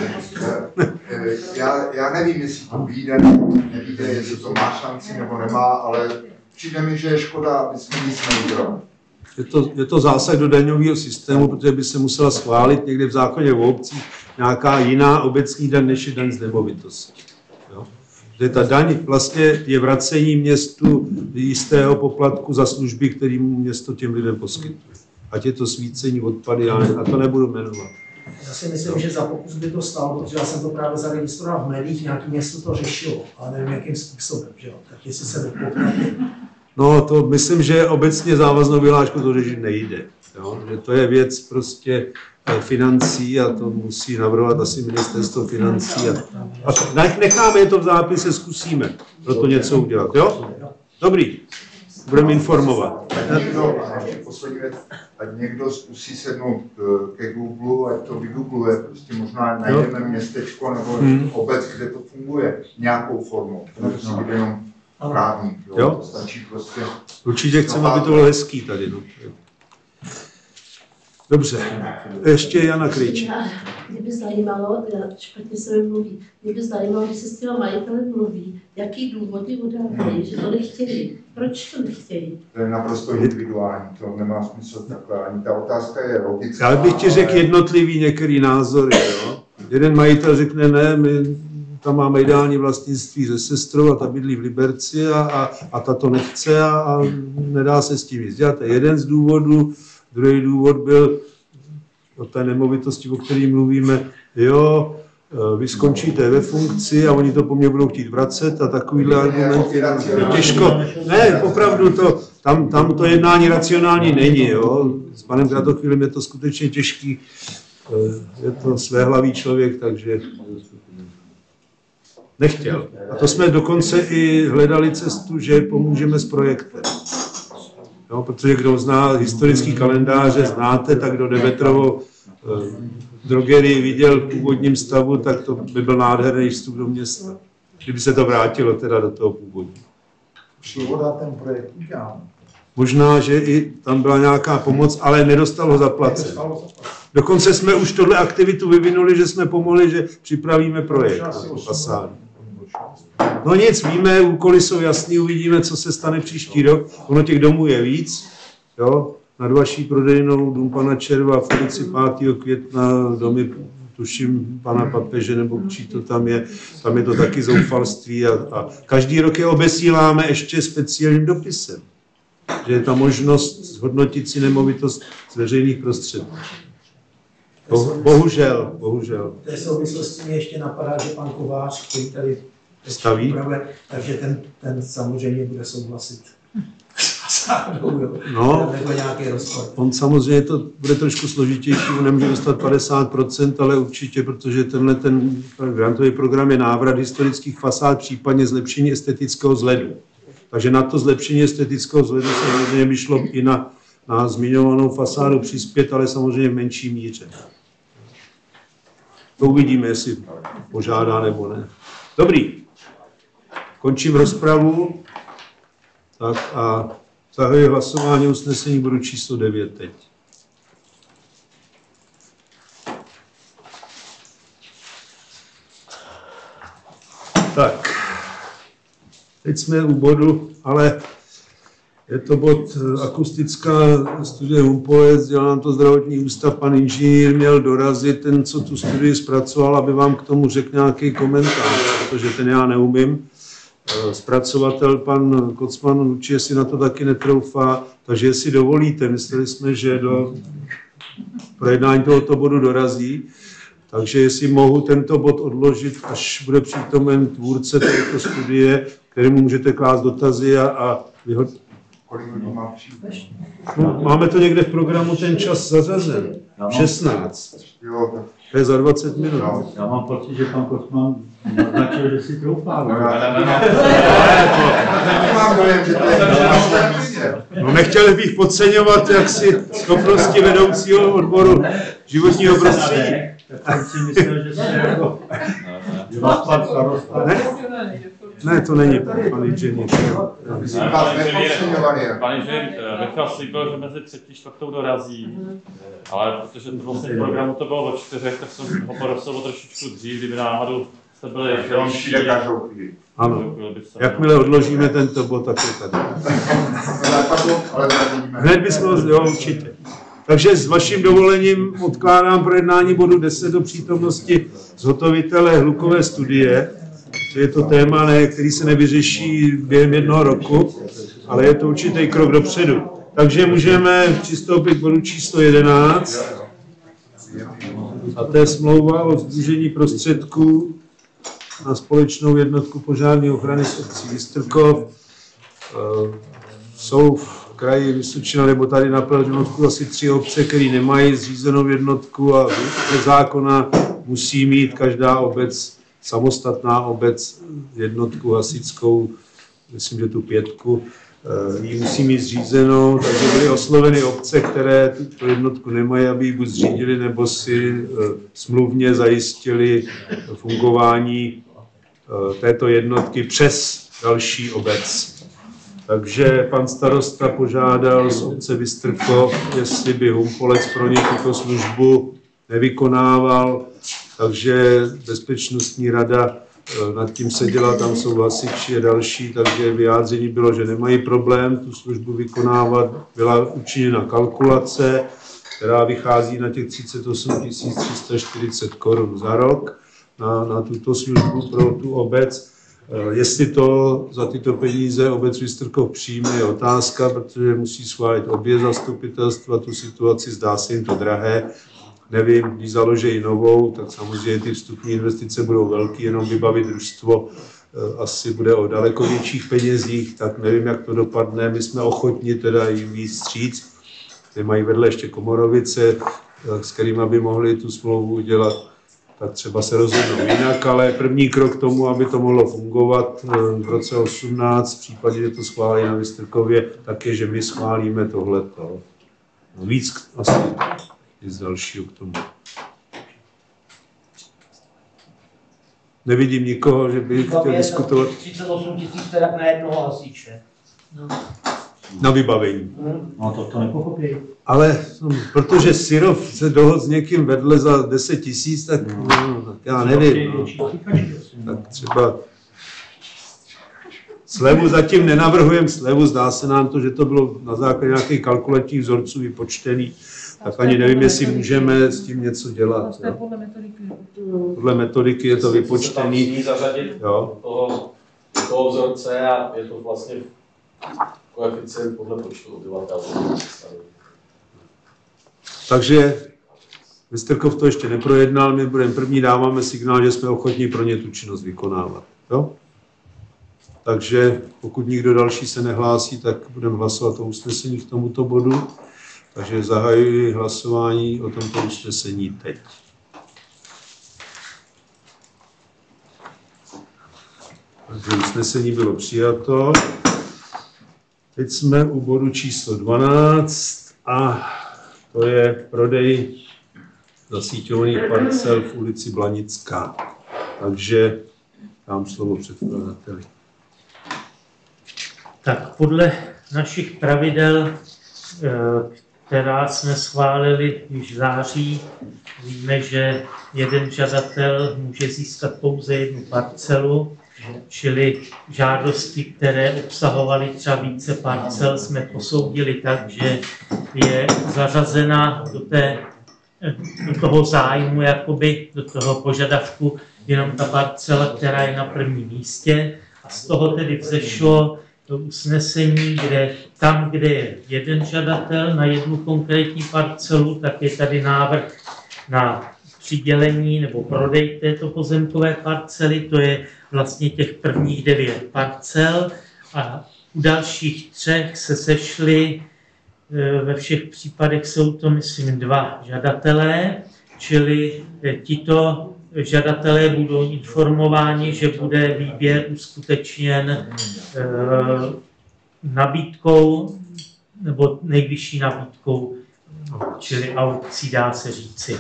já nevím, jestli to vyjde nebo nevyjde, jestli to má šanci nebo nemá, ale přijde mi, že je škoda, aby jsme nic neudělali. Je to zásah do daňového systému, protože by se musela schválit někde v zákoně o obcích nějaká jiná obecní daň, než je daň z nemovitosti. Jo? Že ta daň vlastně je vracení městu jistého poplatku za služby, které město těm lidem poskytuje. Ať je to svícení, odpady, a to nebudu jmenovat. Já si myslím, že za pokus by to stalo, protože já jsem to právě zaregistroval v médiích, nějaké město to řešilo, ale nevím, jakým způsobem, že jo, tak jestli se nepoplatí. No, to myslím, že obecně závaznou vyhlášku to řešit nejde. Jo? Že to je věc prostě financí a to musí navrhovat asi ministerstvo financí. A necháme to v zápise, zkusíme pro to něco udělat. Jo? Dobrý, budeme informovat. Ať někdo zkusí sednout ke Google, ať to vygoogluje, prostě možná najdeme městečko nebo obec, kde to funguje nějakou formou. To nemusí být jenom právník, jo? To stačí prostě... Určitě chceme, aby to bylo hezký tady. No. Dobře, ještě Jana Krejčí. Mě by zajímalo, špatně se mi mluví, mě by zajímalo, když se s těma majiteli mluví, jaký důvody udávají, že to nechtějí. Proč to nechtějí? To je naprosto individuální, to nemá smysl takhle, ani ta otázka je logická. Já bych ti řekl jednotlivý některý názory. Jo? Jeden majitel řekne, ne, my tam máme ideální vlastnictví se sestrou a ta bydlí v Liberci a ta to nechce a nedá se s tím nic dělat. To je jeden z důvodů. Druhý důvod byl o té nemovitosti, o které mluvíme, jo, vy skončíte ve funkci a oni to po mně budou chtít vracet a takovýhle argumenty těžko. Ne, opravdu tam to jednání racionální není, jo. S panem Kratochvílem je to skutečně těžký, je to svéhlavý člověk, takže nechtěl. A to jsme dokonce i hledali cestu, že pomůžeme s projektem. No, protože kdo zná historický kalendáře, znáte, tak kdo Demetrovo drogerii viděl v původním stavu, tak to by byl nádherný vstup do města. Kdyby se to vrátilo teda do toho původního. Přívoda ten projekt udělal. Možná, že i tam byla nějaká pomoc, ale nedostal ho zaplacen. Dokonce jsme už tohle aktivitu vyvinuli, že jsme pomohli, že připravíme projekt fasády. No nic, víme, úkoly jsou jasný, uvidíme, co se stane příští rok. Ono těch domů je víc, jo. Nad vaší prodejnou dům pana Červa v ulici 5. května, domy, tuším, pana Papeže, nebo čí to tam je to taky zoufalství a každý rok je obesíláme ještě speciálním dopisem, že je ta možnost zhodnotit si nemovitost z veřejných prostředků. Bohužel. V té souvislosti mě ještě napadá, že pan Kovář, který tady staví, takže ten samozřejmě bude souhlasit s fasádou, no, nebo nějaký rozpor. On samozřejmě to bude trošku složitější, on nemůže dostat 50%, ale určitě, protože tenhle ten grantový program je návrat historických fasád, případně zlepšení estetického vzhledu. Takže na to zlepšení estetického vzhledu se samozřejmě by šlo i na na zmiňovanou fasádu přispět, ale samozřejmě v menší míře. To uvidíme, jestli požádá nebo ne. Dobrý. Končím rozpravu. Tak a zahajuji hlasování usnesení bodu číslo 9 teď. Tak, teď jsme u bodu, ale je to bod akustická studie Humpolec, dělá nám to zdravotní ústav, pan inženýr měl dorazit, ten, co tu studii zpracoval, aby vám k tomu řekl nějaký komentář, protože ten já neumím. Zpracovatel, pan Kocman, určitě si na to taky netroufá, takže jestli dovolíte, mysleli jsme, že do projednání tohoto bodu dorazí, takže jestli mohu tento bod odložit, až bude přítomen tvůrce této studie, kterému můžete klást dotazy a vyhodnotit. No, máme to někde v programu ten čas zařazen. 16. To je za 20 minut. Já mám pocit, že pan Kocman naznačil, že si troufá. No nechtěl bych podceňovat jaksi schopnosti vedoucího odboru životního prostředí. Tak jsem si myslel, že se jako... Ne, to není pan inženýr. Pan inženýr Michal slíbil, že mezi 3. a 4. dorazí, ale protože to vlastně v programu to bylo ve 4, tak jsem ho poprosil trošičku dřív, kdyby náhodou jste byli želončí. Ano, jakmile odložíme tento bod, tak je tady. Hned bychom ho, jo, určitě. Takže s vaším dovolením odkládám projednání bodu 10 do přítomnosti zhotovitele hlukové studie. Je to téma, který se nevyřeší během 1 roku, ale je to určitý krok dopředu. Takže můžeme přistoupit k bodu číslo 11. A to je smlouva o sdružení prostředků na společnou jednotku požární ochrany s obcí Vystrkov. Jsou v kraji Vysočina nebo tady na Pelhřimovsku asi 3 obce, které nemají zřízenou jednotku a ze zákona musí mít každá obec, samostatná obec, jednotku hasičskou, myslím, že tu 5, ji musí mít zřízenou, takže byly osloveny obce, které tu jednotku nemají, aby ji buď zřídili, nebo si smluvně zajistili fungování této jednotky přes další obec. Takže pan starosta požádal z obce Vystrkov, jestli by Humpolec pro ně tuto službu nevykonával, takže bezpečnostní rada nad tím seděla, tam jsou hasiči a další, takže vyjádření bylo, že nemají problém tu službu vykonávat. Byla učiněna kalkulace, která vychází na těch 38 340 korun za rok na tuto službu pro tu obec. Jestli to za tyto peníze obec Vystrkov přijme, je otázka, protože musí schválit obě zastupitelstva, tu situaci, zdá se jim to drahé. Nevím, když založí novou, tak samozřejmě ty vstupní investice budou velké, jenom vybavit družstvo asi bude o daleko větších penězích, tak nevím, jak to dopadne. My jsme ochotni teda jim víc vstříc. Ty mají vedle ještě Komorovice, s kterými by mohli tu smlouvu udělat, tak třeba se rozhodnou jinak, ale první krok k tomu, aby to mohlo fungovat v roce 2018, v případě, že to schválí na Vystrkově, tak je, že my schválíme tohleto. No, víc asi nic dalšího k tomu. Nevidím nikoho, že by chtěl diskutovat. 38 000 teda na jednoho hasiče. Na vybavení. No to nepochopí. Ale protože Syrov se dohodl s někým vedle za 10 000, tak, tak já nevím. No. Tak třeba slevu zatím nenavrhujeme slevu, zdá se nám to, že to bylo na základě nějakých kalkulačních vzorců vypočtený, tak ani nevím, jestli můžeme s tím něco dělat. Podle metodiky je to vypočtený. Musí zařadit do toho vzorce a je to vlastně koeficient podle počtu obyvatel. Takže Vystrkov to ještě neprojednal, my budeme první, dáváme signál, že jsme ochotní pro ně tu činnost vykonávat. Jo? Takže pokud nikdo další se nehlásí, tak budeme hlasovat o usnesení k tomuto bodu. Takže zahajuji hlasování o tomto usnesení teď. Takže usnesení bylo přijato. Teď jsme u bodu číslo 12. A to je prodej zasíťovaných parcel v ulici Blanická. Takže dám slovo předkladateli. Tak podle našich pravidel, která jsme schválili již v září, víme, že jeden žadatel může získat pouze jednu parcelu, čili žádosti, které obsahovaly třeba více parcel, jsme posoudili tak, že je zařazena do toho zájmu, jakoby do toho požadavku jenom ta parcela, která je na prvním místě. A z toho tedy vzešlo to usnesení, kde tam, kde je jeden žadatel na jednu konkrétní parcelu, tak je tady návrh na přidělení nebo prodej této pozemkové parcely, to je vlastně těch prvních 9 parcel a u dalších 3 se sešli, ve všech případech jsou to, myslím, 2 žadatelé, čili tito žadatelé budou informováni, že bude výběr uskutečněn nabídkou nebo nejvyšší nabídkou, čili aukcí, dá se říci.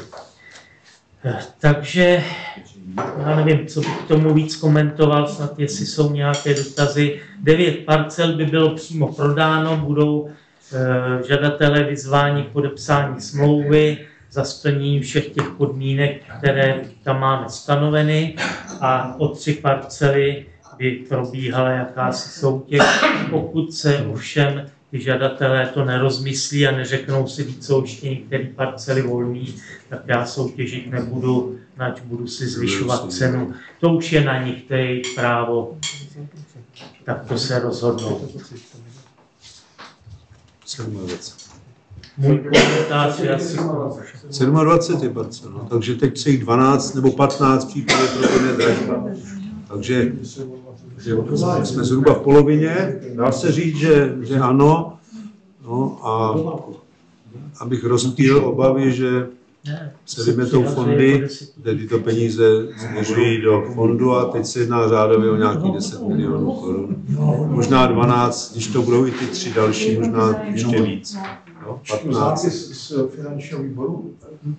Takže já nevím, co bych k tomu víc komentoval, snad jestli jsou nějaké dotazy. 9 parcel by bylo přímo prodáno, budou žadatelé vyzváni k podepsání smlouvy za splnění všech těch podmínek, které tam máme stanoveny, a o 3 parcely by probíhala jakási soutěž. Pokud se ovšem ty žadatelé to nerozmyslí a neřeknou si víc, jsou ještě některé parcely volný, tak já soutěžit nebudu, nač budu si zvyšovat cenu. To už je na nich, to je jejich právo, tak to se rozhodnou. Můj komentář je asi 27 je parcel, no, takže teď se jich 12 nebo 15 případů pro to nedražba. Takže jsme zhruba v polovině, dá se říct, že ano, no, a abych rozptýlil obavy, že se vymetou fondy, kde tyto peníze směřují do fondu a teď se jedná řádově o nějakých 10 milionů korun. Možná 12, když to budou i ty 3 další, možná ještě víc. No, 15. Z finančního výboru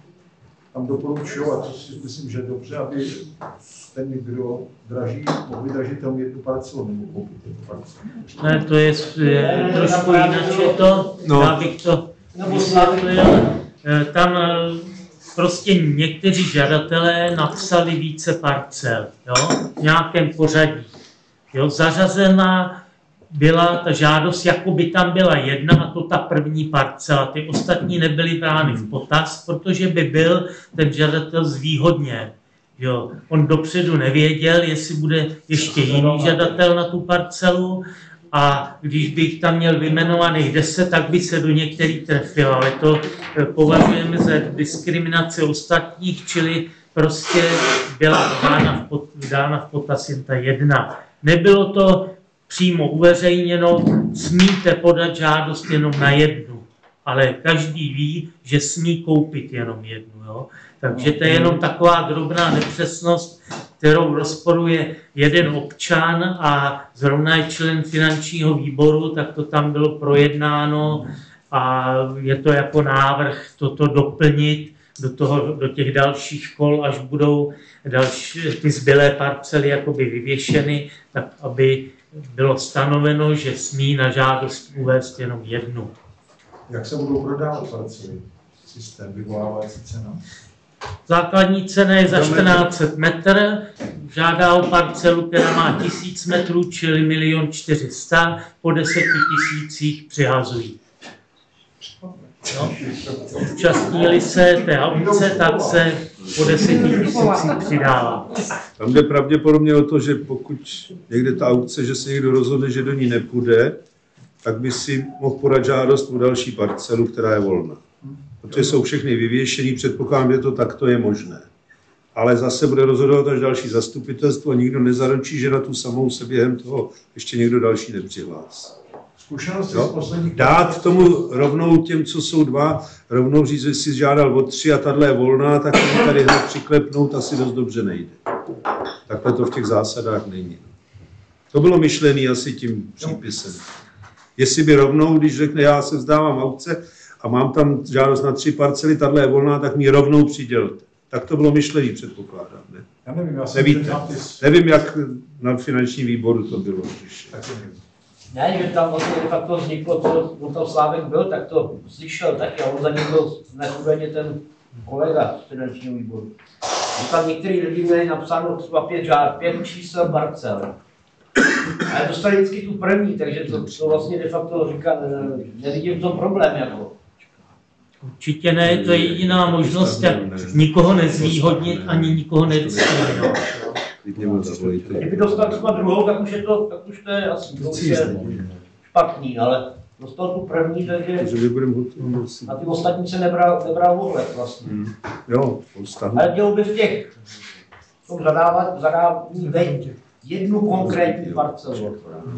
tam doporučují, a to si myslím, že dobře, aby ten, kdo draží, mohli dražit tam jednu parcelu nebo koupit jednu parcelu. Ne, to je trošku jinak, je to, já bych to vysvětlil. Tam prostě někteří žadatelé napsali více parcel, jo, v nějakém pořadí. Jo, zařazená byla ta žádost, jako by tam byla jedna, a to ta první parcela. Ty ostatní nebyly brány v potaz, protože by byl ten žadatel zvýhodněn. Jo, on dopředu nevěděl, jestli bude ještě jiný žadatel na tu parcelu, a když bych tam měl vyjmenovaných 10, tak by se do některých trefil, ale to považujeme za diskriminaci ostatních, čili prostě byla dána v potaz jen ta jedna. Nebylo to přímo uveřejněno, smíte podat žádost jenom na jednu, ale každý ví, že smí koupit jenom jednu. Jo? Takže to je jenom taková drobná nepřesnost, kterou rozporuje jeden občan a zrovna je člen finančního výboru, tak to tam bylo projednáno a je to jako návrh toto doplnit do těch dalších kol, až budou ty zbylé parcely jakoby vyvěšeny, tak aby bylo stanoveno, že smí na žádost uvést jenom jednu. Jak se budou prodávat parcely? Systém vyvolávací cena? Základní cena je za 1400 metr, žádá o parcelu, která má 1000 metrů, čili 1 400 000, po 10 000 přihazují. No. Účastní-li se té aukce, tak se po 10 000 přidává. Tam jde pravděpodobně o to, že pokud někde ta aukce, že se někdo rozhodne, že do ní nepůjde, tak by si mohl podat žádost o další parcelu, která je volná. Protože jsou všechny vyvěšený, předpokládám, že to takto je možné. Ale zase bude rozhodovat až další zastupitelstvo a nikdo nezaručí, že na tu samou se během toho ještě někdo další nepřihlásí. Zkušenosti z posledních... Dát tomu rovnou těm, co jsou 2, rovnou říct, že si žádal o 3 a tahle je volná, tak tady hned přiklepnout asi dost dobře nejde. Takhle to v těch zásadách není. To bylo myšlené asi tím přípisem. Jestli by rovnou, když řekne, já se vzdávám aukce, a mám tam žádost na 3 parcely, tahle je volná, tak mi rovnou přidělte. Tak to bylo myšlení, předpokládám, ne? Já nevím, já jsem Nevíte. Nevím, jak na finančním výboru to bylo. Ne, že tam vlastně de facto vzniklo, co o tom Slávek byl, tak to slyšel taky a on za ním byl neúdajně ten kolega z finančního výboru. Že tam některý lidi měli napsáno třeba 5 čísel parcel. Ale dostali vždycky tu první, takže to vlastně de facto říká, nevidím v tom problém jako. Určitě ne, to je jediná možnost, jak nikoho nezvýhodnit ani nikoho nediskriminovat. Kdyby dostal třeba druhou, tak už to je asi špatný, ale dostal tu první, takže a ty ostatní se nebral ohled vlastně. Jo, ale dělal by v tom zadávání jednu konkrétní parcelu.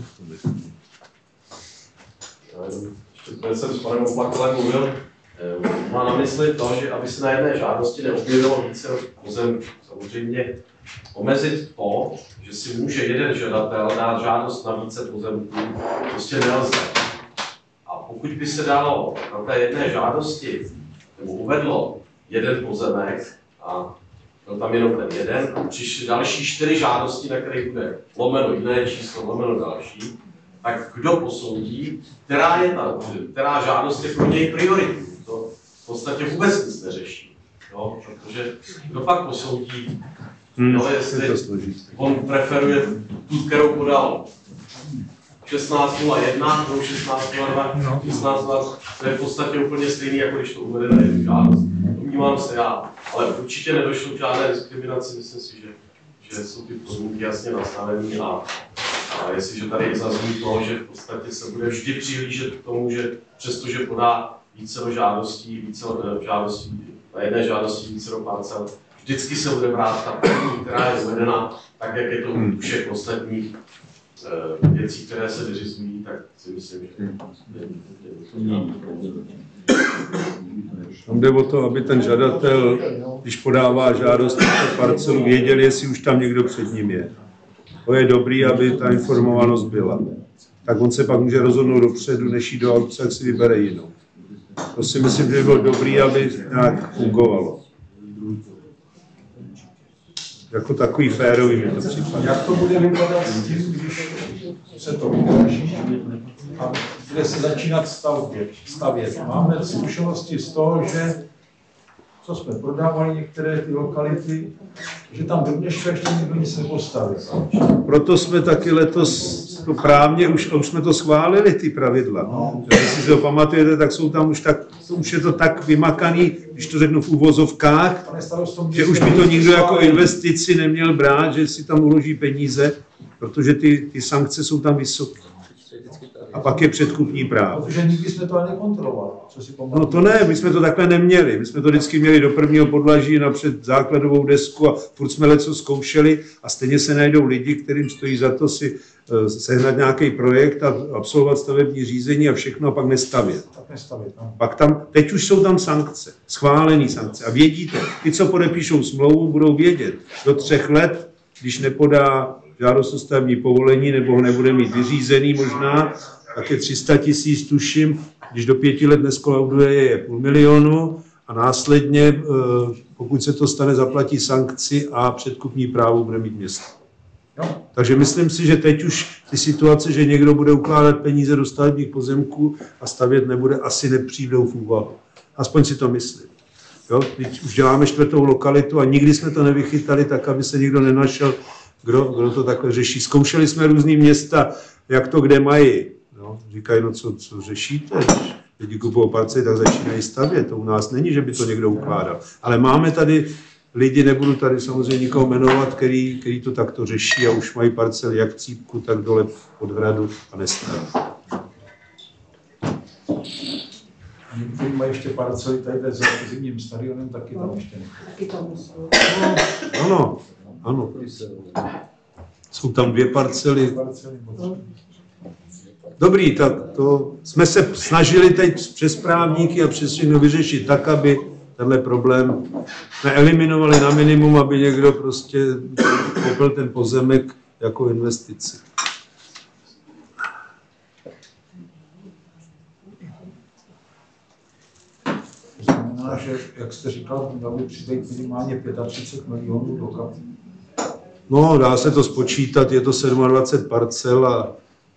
Ještě jsem s panem Oplatelem mluvil, má na mysli to, že aby se na jedné žádosti neobjevilo více pozemků. Samozřejmě omezit to, že si může jeden žadatel dát žádost na více pozemků, prostě nelze. A pokud by se dalo na té jedné žádosti, nebo uvedlo jeden pozemek a byl tam jenom ten jeden, přišly další 4 žádosti, na kterých bude lomeno jiné číslo, lomeno další, tak kdo posoudí, která žádost je pro něj prioritní. To v podstatě vůbec nic neřeší. Jo? Protože kdo pak posoudí, jestli on preferuje tu, kterou podal 16.01, nebo 16.02, 16.02, to je v podstatě úplně stejný, jako když to uvede na jednu žádost. Domnívám se já, ale určitě nedošlo k žádné diskriminaci, myslím si, že jsou ty podmínky jasně nastavený a jestliže tady zazní to, že v podstatě se bude vždy přihlížet k tomu, že přestože podá více žádostí, na jedné žádosti více parcel, vždycky se bude brát ta první, která je uvedena, tak jak je to u všech ostatních věcí, které se vyřizují, tak si myslím, že tam jde o to, aby ten žadatel, když podává žádost na parcelu, věděl, jestli už tam někdo před ním je. To je dobrý, aby ta informovanost byla. Tak on se pak může rozhodnout dopředu, než jít do aukce, jak si vybere jinou. To si myslím, že by bylo dobrý, aby nějak fungovalo. Jako takový férový mi to připadá. Jak to bude vypadat s tím, když se to vydáží a bude se začínat stavět? Máme zkušenosti z toho, že co jsme prodávali některé ty lokality, že tam do dneška ještě nikdo nic nepostavil. Proto jsme taky letos to právně, už jsme to schválili, ty pravidla. No. Jestli si to pamatujete, tak jsou tam už je to tak vymakaný, když to řeknu v uvozovkách, že už by to nikdo jako investici neměl brát, že si tam uloží peníze, protože ty sankce jsou tam vysoké. A pak je předkupní právo. Protože nikdy jsme to ani nekontrolovali. No to ne, my jsme to takhle neměli. My jsme to vždycky měli do prvního podlaží napřed základovou desku a furt jsme leco zkoušeli a stejně se najdou lidi, kterým stojí za to si sehnat nějaký projekt a absolvovat stavební řízení a všechno a pak nestavět. Pak tam, teď už jsou tam sankce, schválené sankce a vědí to. Ty, co podepíšou smlouvu, budou vědět. Do 3 let, když nepodá žádost o stavební povolení nebo ho nebude mít vyřízený možná, tak je 300 000, tuším, když do 5 let neskolauduje, je 500 000 a následně, pokud se to stane, zaplatí sankci a předkupní právo bude mít město. No. Takže myslím si, že teď už ty situace, že někdo bude ukládat peníze do stavebních pozemků a stavět nebude, asi nepřijdou v úvahu. Aspoň si to myslím. Jo? Teď už děláme 4. lokalitu a nikdy jsme to nevychytali tak, aby se nikdo nenašel, kdo to takhle řeší. Zkoušeli jsme různý města, jak to kde mají. No, říkají, no co řešíte? Lidi kupují parcely, tak začínají stavět. To u nás není, že by to někdo ukládal. Ale máme tady lidi, nebudu tady samozřejmě nikoho jmenovat, který to takto řeší a už mají parcely jak v Cípku, tak dole pod hradu a nestaví. Někteří mají ještě parcely tady za zimním stadionem, taky tam ještě nechoví. Ano. Jsou tam 2 parcely. Dobrý, tak to jsme se snažili teď přes právníky a přes všechno vyřešit tak, aby tenhle problém neeliminovali na minimum, aby někdo prostě koupil ten pozemek jako investici. znamená, že, jak jste říkal, mělo by přijít minimálně 35 milionů do kapky. No, dá se to spočítat, je to 27 parcel a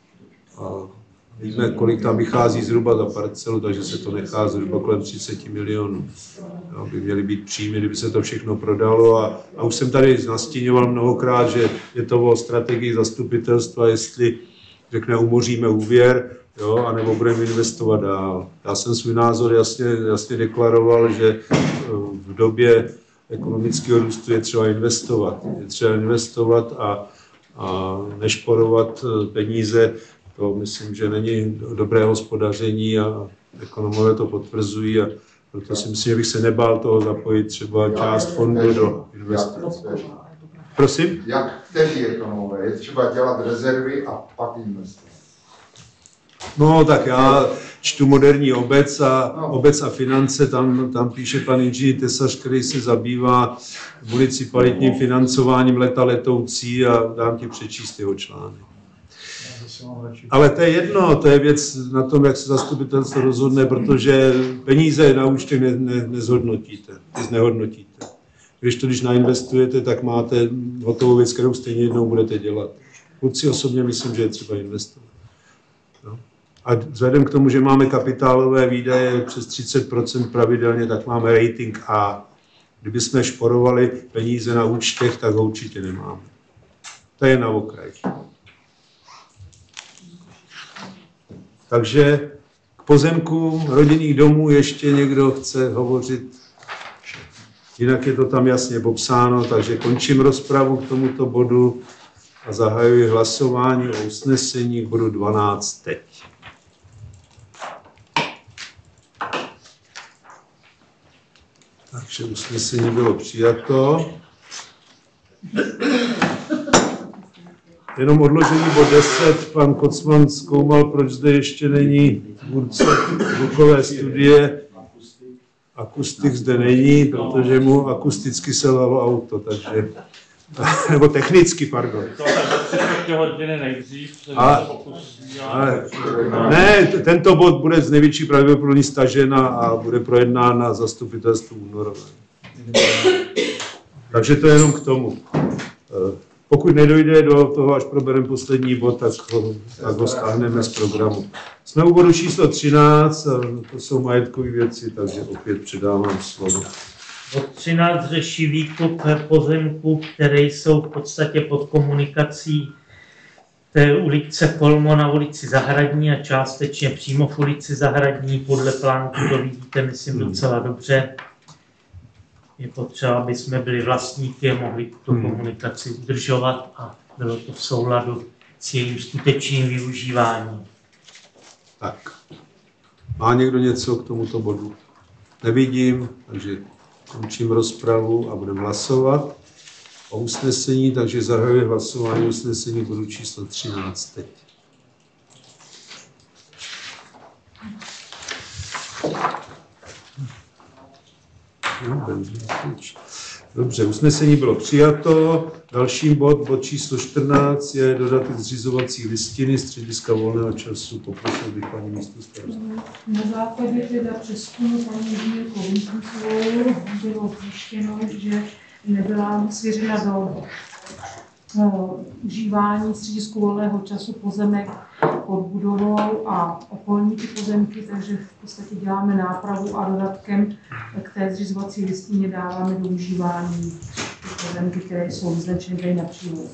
víme, kolik tam vychází zhruba za parcelu, takže se to nechá zhruba kolem 30 milionů. Jo, by měly být příjmy, kdyby se to všechno prodalo. A už jsem tady nastíňoval mnohokrát, že je to o strategii zastupitelstva, jestli řekne, umoříme úvěr, jo, anebo budeme investovat dál. Já jsem svůj názor jasně deklaroval, že v době ekonomického růstu je třeba investovat. Je třeba investovat a nešporovat peníze. To myslím, že není dobré hospodaření a ekonomové to potvrzují. A proto si myslím, že bych se nebál toho zapojit třeba část fondu do investic. Prosím? Jak kteří ekonomové? Je třeba dělat rezervy a pak investovat. No, tak já čtu Moderní obec a finance, tam píše pan inženýr Tesař, který se zabývá municipalitním financováním leta letoucí a dám ti přečíst jeho článek. Ale to je jedno, to je věc na tom, jak se zastupitelstvo rozhodne, protože peníze na účtech nezhodnotíte, znehodnotíte. Když nainvestujete, tak máte hotovou věc, kterou stejně jednou budete dělat. Kluci osobně myslím, že je třeba investovat. No. A vzhledem k tomu, že máme kapitálové výdaje přes 30% pravidelně, tak máme rating A. Kdyby jsme šporovali peníze na účtech, tak ho určitě nemáme. To je na okraj. Takže k pozemkům rodinných domů ještě někdo chce hovořit. Jinak je to tam jasně popsáno, takže končím rozpravu k tomuto bodu a zahajuji hlasování o usnesení k bodu 12 teď. Takže usnesení bylo přijato. Jenom odložení bod 10, pan Kocman zkoumal, proč zde ještě není tvůrce zvukové studie. Akustik zde není, protože mu akusticky selhalo auto, takže, nebo technicky, pardon. To tak 3 hodiny nejdřív, ne, tento bod bude z největší pravděpodobně stažen a bude projednán na zastupitelstvu únorové. Takže to je jenom k tomu. Pokud nedojde do toho, až probereme poslední bod, tak ho stáhneme z programu. Jsme u bodu číslo 13, to jsou majetkové věci, takže opět předávám slovo. Bod 13 řeší výkup pozemků, které jsou v podstatě pod komunikací té ulice Kolmo na ulici Zahradní a částečně přímo v ulici Zahradní. Podle plánku to vidíte, myslím, docela dobře. Je potřeba, aby jsme byli vlastníky a mohli tu komunikaci udržovat a bylo to v souladu s jejím skutečným využíváním. Tak. Má někdo něco k tomuto bodu? Nevidím, takže končím rozpravu a budeme hlasovat o usnesení, takže zahajuji hlasování usnesení bodu číslo 13 teď. Dobře, usnesení bylo přijato. Další bod číslo 14 je dodatek zřizovací listiny Střediska volného času. Poprosil bych paní místostarostku. Na základě teda přezkumu paní inženýrkou Vincovou bylo zjištěno, že nebyla svěřena do užívání středisku volného času pozemek pod budovou a okolní ty pozemky, takže v podstatě děláme nápravu a dodatkem k té zřizovací listině dáváme do užívání ty pozemky, které jsou vyznačeny tady na příloze.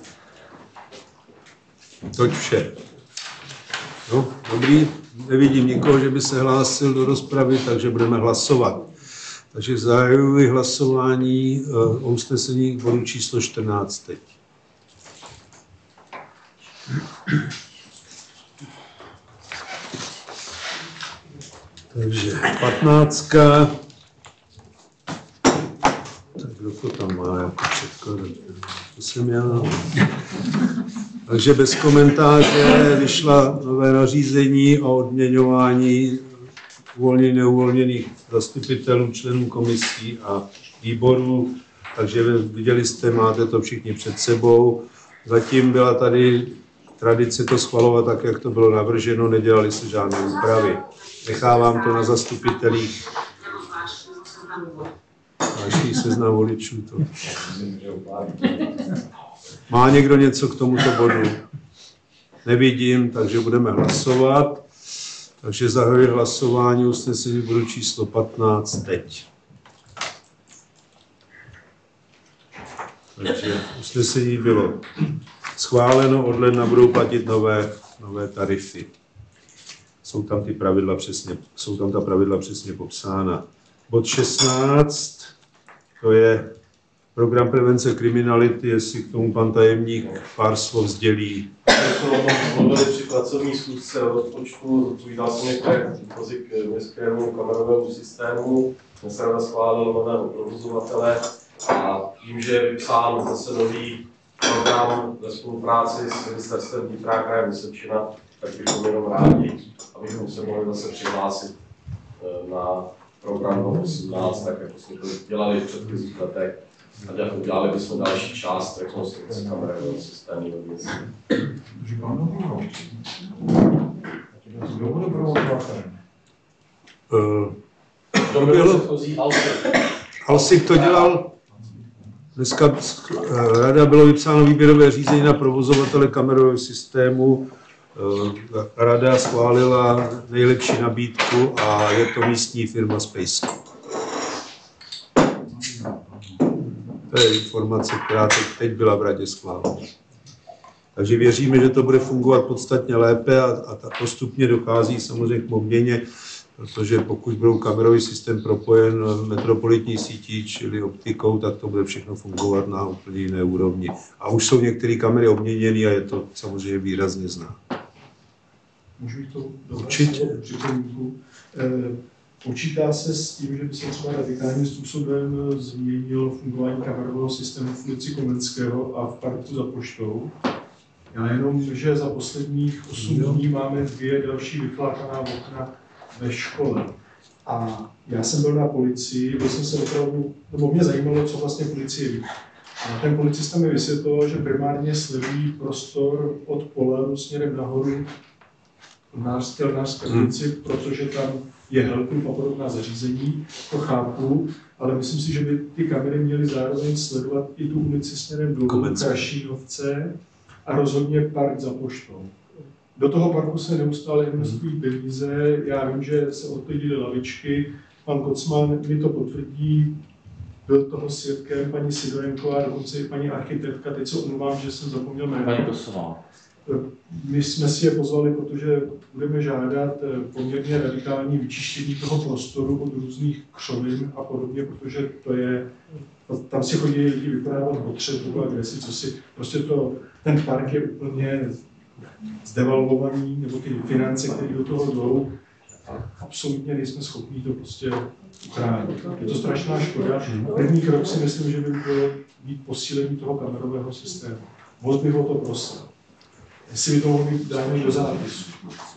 Toť vše. No, dobrý, nevidím nikoho, že by se hlásil do rozpravy, takže budeme hlasovat. Takže zahajuji hlasování o usnesení bodu číslo 14 teď. Takže 15. Tak kdo to tam má jako předkladatel? To jsem já. Takže bez komentáře vyšla nové nařízení o odměňování uvolněných, neuvolněných zastupitelů, členů komisí a výborů. Takže viděli jste, máte to všichni před sebou. Zatím byla tady tradice to schvalovat tak, jak to bylo navrženo, nedělali se žádné úpravy. Nechávám to na zastupitelích. Další seznam voličů. To. Má někdo něco k tomuto bodu? Nevidím, takže budeme hlasovat. Takže zahajuji hlasování usnesení bodu číslo 15 teď. Takže usnesení bylo schváleno, od ledna budou platit nové tarify. Jsou tam ta pravidla přesně popsána. Bod 16, to je program prevence kriminality, jestli k tomu pan tajemník pár slov sdělí. Mluvili při pracovní schůzce o rozpočtu, odpovídal jsem některé výchozy k městskému kamerovému systému, dnes rada schválil nového provozovatele a tím, že je vypsán zase nový program ve spolupráci s ministerstvem vnitra a krajem Vysočina, tak bychom jenom rádi, abychom se mohli zase přihlásit na program 18, tak jako jsme to dělali v předchozích letech. A udělali bychom další část rekonstrukce kamerového systému ve městě. To bylo Alsik to dělal. Dneska rada bylo vypsáno výběrové řízení na provozovatele kamerového systému. Rada schválila nejlepší nabídku a je to místní firma Space. To je informace, která teď byla v radě schválena. Takže věříme, že to bude fungovat podstatně lépe a postupně dochází samozřejmě k obměně, protože pokud budou kamerový systém propojen v metropolitní sítí, čili optikou, tak to bude všechno fungovat na úplně jiné úrovni. A už jsou některé kamery obměněny a je to samozřejmě výrazně znát. Můžu jít to určitě připomínku. Počítá se s tím, že by se třeba radikálním způsobem změnilo fungování kamerového systému v ulici Komenského a v parku za poštou. Já jenom, že za posledních 8 dní máme 2 další vyflákaná okna ve škole. A já jsem byl na policii, byl jsem se opravdu, nebo mě zajímalo, co vlastně policie ví. A ten policista mi vysvětlil, že primárně sledují prostor od Polaru směrem nahoru na Stělnářské ulici, protože tam je helpům a podobná zařízení, to chápu, ale myslím si, že by ty kamery měly zároveň sledovat i tu ulici směrem dolů, Krašínovce a rozhodně park za poštou. Do toho parku se neustále investují peníze, já vím, že se odklidily lavičky, pan Kocman mi to potvrdí, byl toho svědkem paní Sidorenková, dokonce i paní architektka, teď se omlouvám, že jsem zapomněl jméno. My jsme si je pozvali, protože budeme žádat poměrně radikální vyčištění toho prostoru od různých křovin a podobně, protože to je, tam si chodí lidi vyprávat potřebu a kdesi, co si, prostě ten park je úplně zdevalvovaný, nebo ty finance, které do toho jdou, a absolutně nejsme schopni to prostě uchránit. Je to strašná škoda. První krok si myslím, že by bylo být posílení toho kamerového systému. Moc bych o to prosil. Jestli by to mohlo být dáno do zápisu.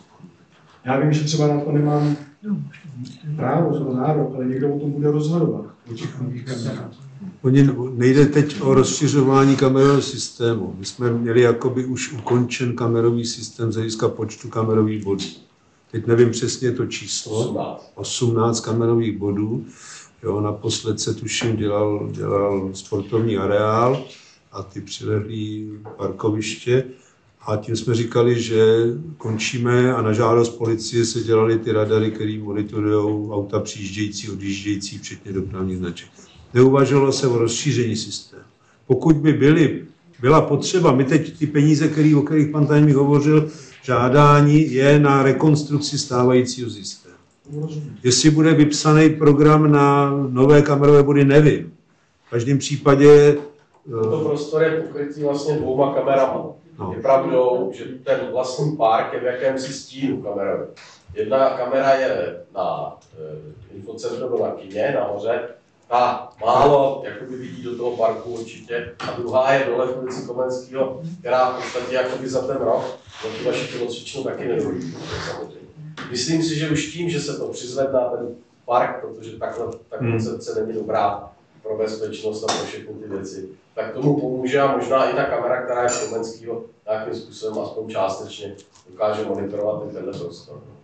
Já vím, že třeba na to nemám právo nebo nárok, ale někdo o tom bude rozhodovat, o těch nových kamerách. Nejde teď o rozšiřování kamerového systému. My jsme měli jakoby už ukončen kamerový systém z hlediska počtu kamerových bodů. Teď nevím přesně to číslo, 18 kamerových bodů. Jo, naposled se tuším dělal sportovní areál a ty přilehlý parkoviště. A tím jsme říkali, že končíme a na žádost policie se dělaly ty radary, které monitorují auta přijíždějící, odjíždějící, včetně dopravních značek. Neuvažovalo se o rozšíření systému. Pokud by byla potřeba, my teď ty peníze, o kterých pan tajemník hovořil, žádání je na rekonstrukci stávajícího systému. Jestli bude vypsaný program na nové kamerové body, nevím. V každém případě... To prostor je pokrytý vlastně 2 kamerama. No. Je pravdou, že ten vlastní park je v jakémsi stínu kamerový. Jedna kamera je na infocentru na kině, nahoře, ta málo jakoby vidí do toho parku určitě, a druhá je dole v ulici Komenského, která v podstatě jakoby za ten rok do tu vaši tělocvičnu taky nedojí. Myslím si, že už tím, že se to přizvedná ten park, protože takhle ta koncepce není dobrá pro bezpečnost a pro všechny ty věci, tak tomu pomůže a možná i ta kamera, která je z Komenského, nějakým způsobem aspoň částečně dokáže monitorovat tenhle prostor.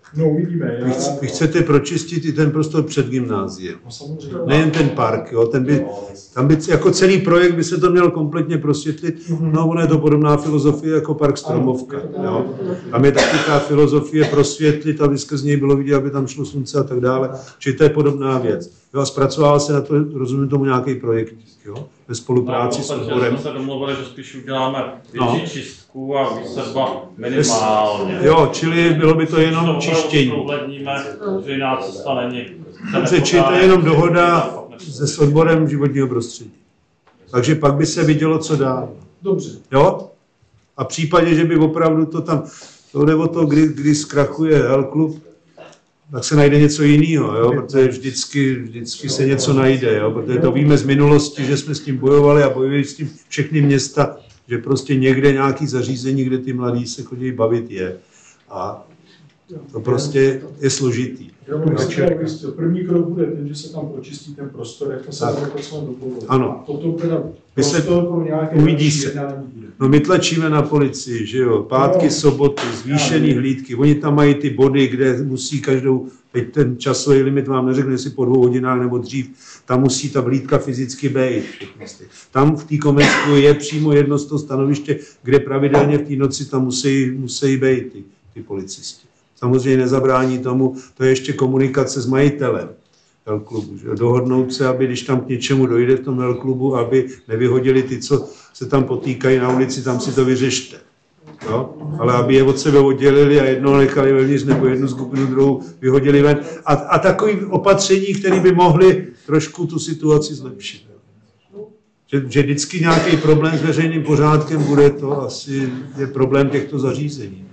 No uvidíme. Vy chcete pročistit i ten prostor před gymnáziem. No, samozřejmě. Nejen ten park, jo, tam by jako celý projekt by se to mělo kompletně prosvětlit. No, ono je to podobná filozofie jako park Stromovka. Jo. Tam je taky ta filozofie prosvětlit, aby skrz něj bylo vidět, aby tam šlo slunce a tak dále. Čili to je podobná věc. Jo, a zpracovává se na to, rozumím tomu, nějaký projekt, jo, ve spolupráci s odborem. Jsme se domluvili, že spíš uděláme větší čistku a výsadba minimálně. Jo, čili bylo by to jenom čištění. Že jiná cesta není. Dobře, čili to je jenom dohoda s odborem životního prostředí. Takže pak by se vidělo, co dál. Dobře. Jo? A v případě, že by opravdu to tam, to jde o to, kdy zkrachuje L-klub, tak se najde něco jiného, jo? Protože vždycky se něco najde, jo? Protože to víme z minulosti, že jsme s tím bojovali a bojovali s tím všechny města, že prostě někde nějaký zařízení, kde ty mladí se chodí bavit je. A to prostě je složitý. První krok bude ten, že se tam pročistí ten prostor, jak to se dopovolilo. Ano. Toto bude prostor pro nějaké uvidí se. No my tlačíme na policii, že jo, pátky, soboty, zvýšený hlídky, oni tam mají ty body, kde musí každou, teď ten časový limit vám neřekne, jestli po 2 hodinách nebo dřív, tam musí ta hlídka fyzicky být. Tam v té Komensku je přímo jedno z toho stanoviště, kde pravidelně v té noci tam musí být ty policisti. Samozřejmě nezabrání tomu, to je ještě komunikace s majitelem L-klubu. Dohodnout se, aby když tam k něčemu dojde v tom L-klubu, aby nevyhodili ty, co se tam potýkají na ulici, tam si to vyřešte. Jo? Ale aby je od sebe oddělili a jedno nechali vevnitř nebo jednu skupinu druhou vyhodili ven. A takové opatření, které by mohly trošku tu situaci zlepšit. Že vždycky nějaký problém s veřejným pořádkem bude, to asi je problém těchto zařízení.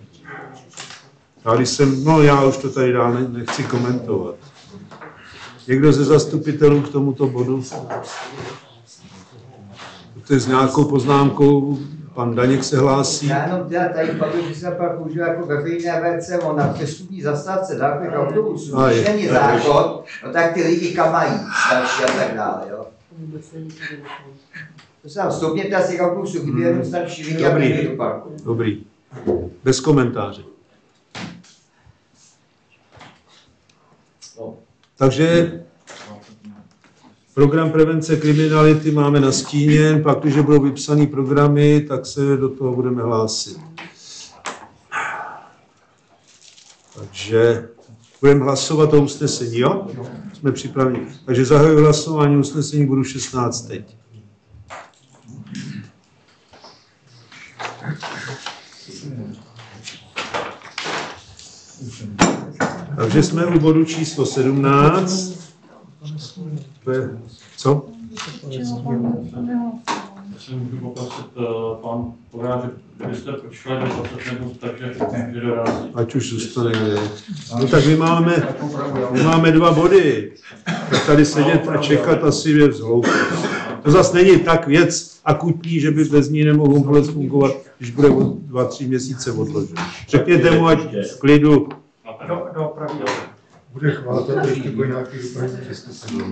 Já už to tady dál nechci komentovat. Někdo ze zastupitelů k tomuto bodu? To je s nějakou poznámkou, pan Daněk se hlásí. Já jenom tady padlo, že jsem pak použil jako veřejné WC, na přestupní zastávce dálkových autobusů. Když není zákon, no tak ty lidi kam mají, starší a tak dále, jo. To se tam stoupněte asi k autobusu, kdyby jenom starší lidi a běží do parku. Dobrý. Bez komentáře. Takže program prevence kriminality máme nastíněn, pak, když budou vypsané programy, tak se do toho budeme hlásit. Takže budeme hlasovat o usnesení, jo? Jsme připraveni. Takže zahajuji hlasování usnesení, budu 16 teď. Takže jsme u bodu číslo 17. To je, co? Jestli můžu poprosit pan Porá, že byste počkali do 20 minut, takže dorazí. Ať už zůstane kde. No tak my máme 2 body. Tak tady sedět a čekat asi je vzhloupost. To zase není tak věc akutní, že by bez ní nemohl vůbec fungovat, když bude 2-3 měsíce odložen. Řekněte mu, ať v klidu. Bude chvátat ještě po nějakých dopravních přestupech.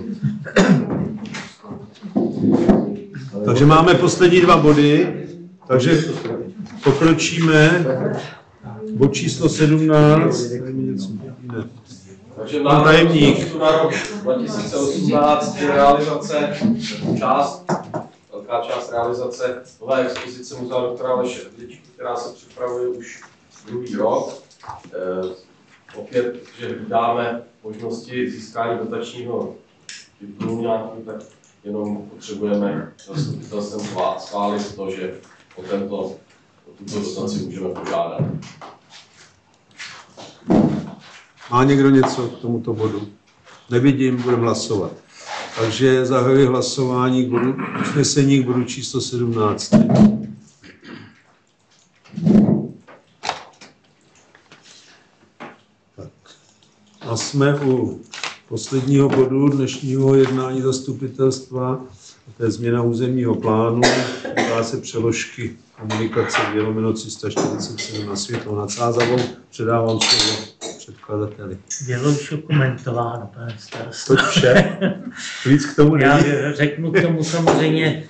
Takže máme poslední 2 body, takže pokročíme. Bod číslo 17. Takže máme na rok 2018 realizace, velká část realizace nové expozice Muzea doktora Aleše Hrdličky, která se připravuje už 2. rok. Opět, že dáme možnosti získání dotačního titulu nějaký, tak jenom potřebujeme zastupitelstvem schválit to, že o tuto dotaci můžeme požádat. Má někdo něco k tomuto bodu? Nevidím, budeme hlasovat. Takže zahajuji hlasování k bodu usnesení k bodu číslo 17. A jsme u posledního bodu dnešního jednání zastupitelstva, to je změna územního plánu, dá se přeložky komunikace 2/347 na Světlou nad Sázavou. Předávám slovo předkladateli. Bylo už komentováno, pane starosto. To vše? Víc k tomu není? Já řeknu k tomu samozřejmě,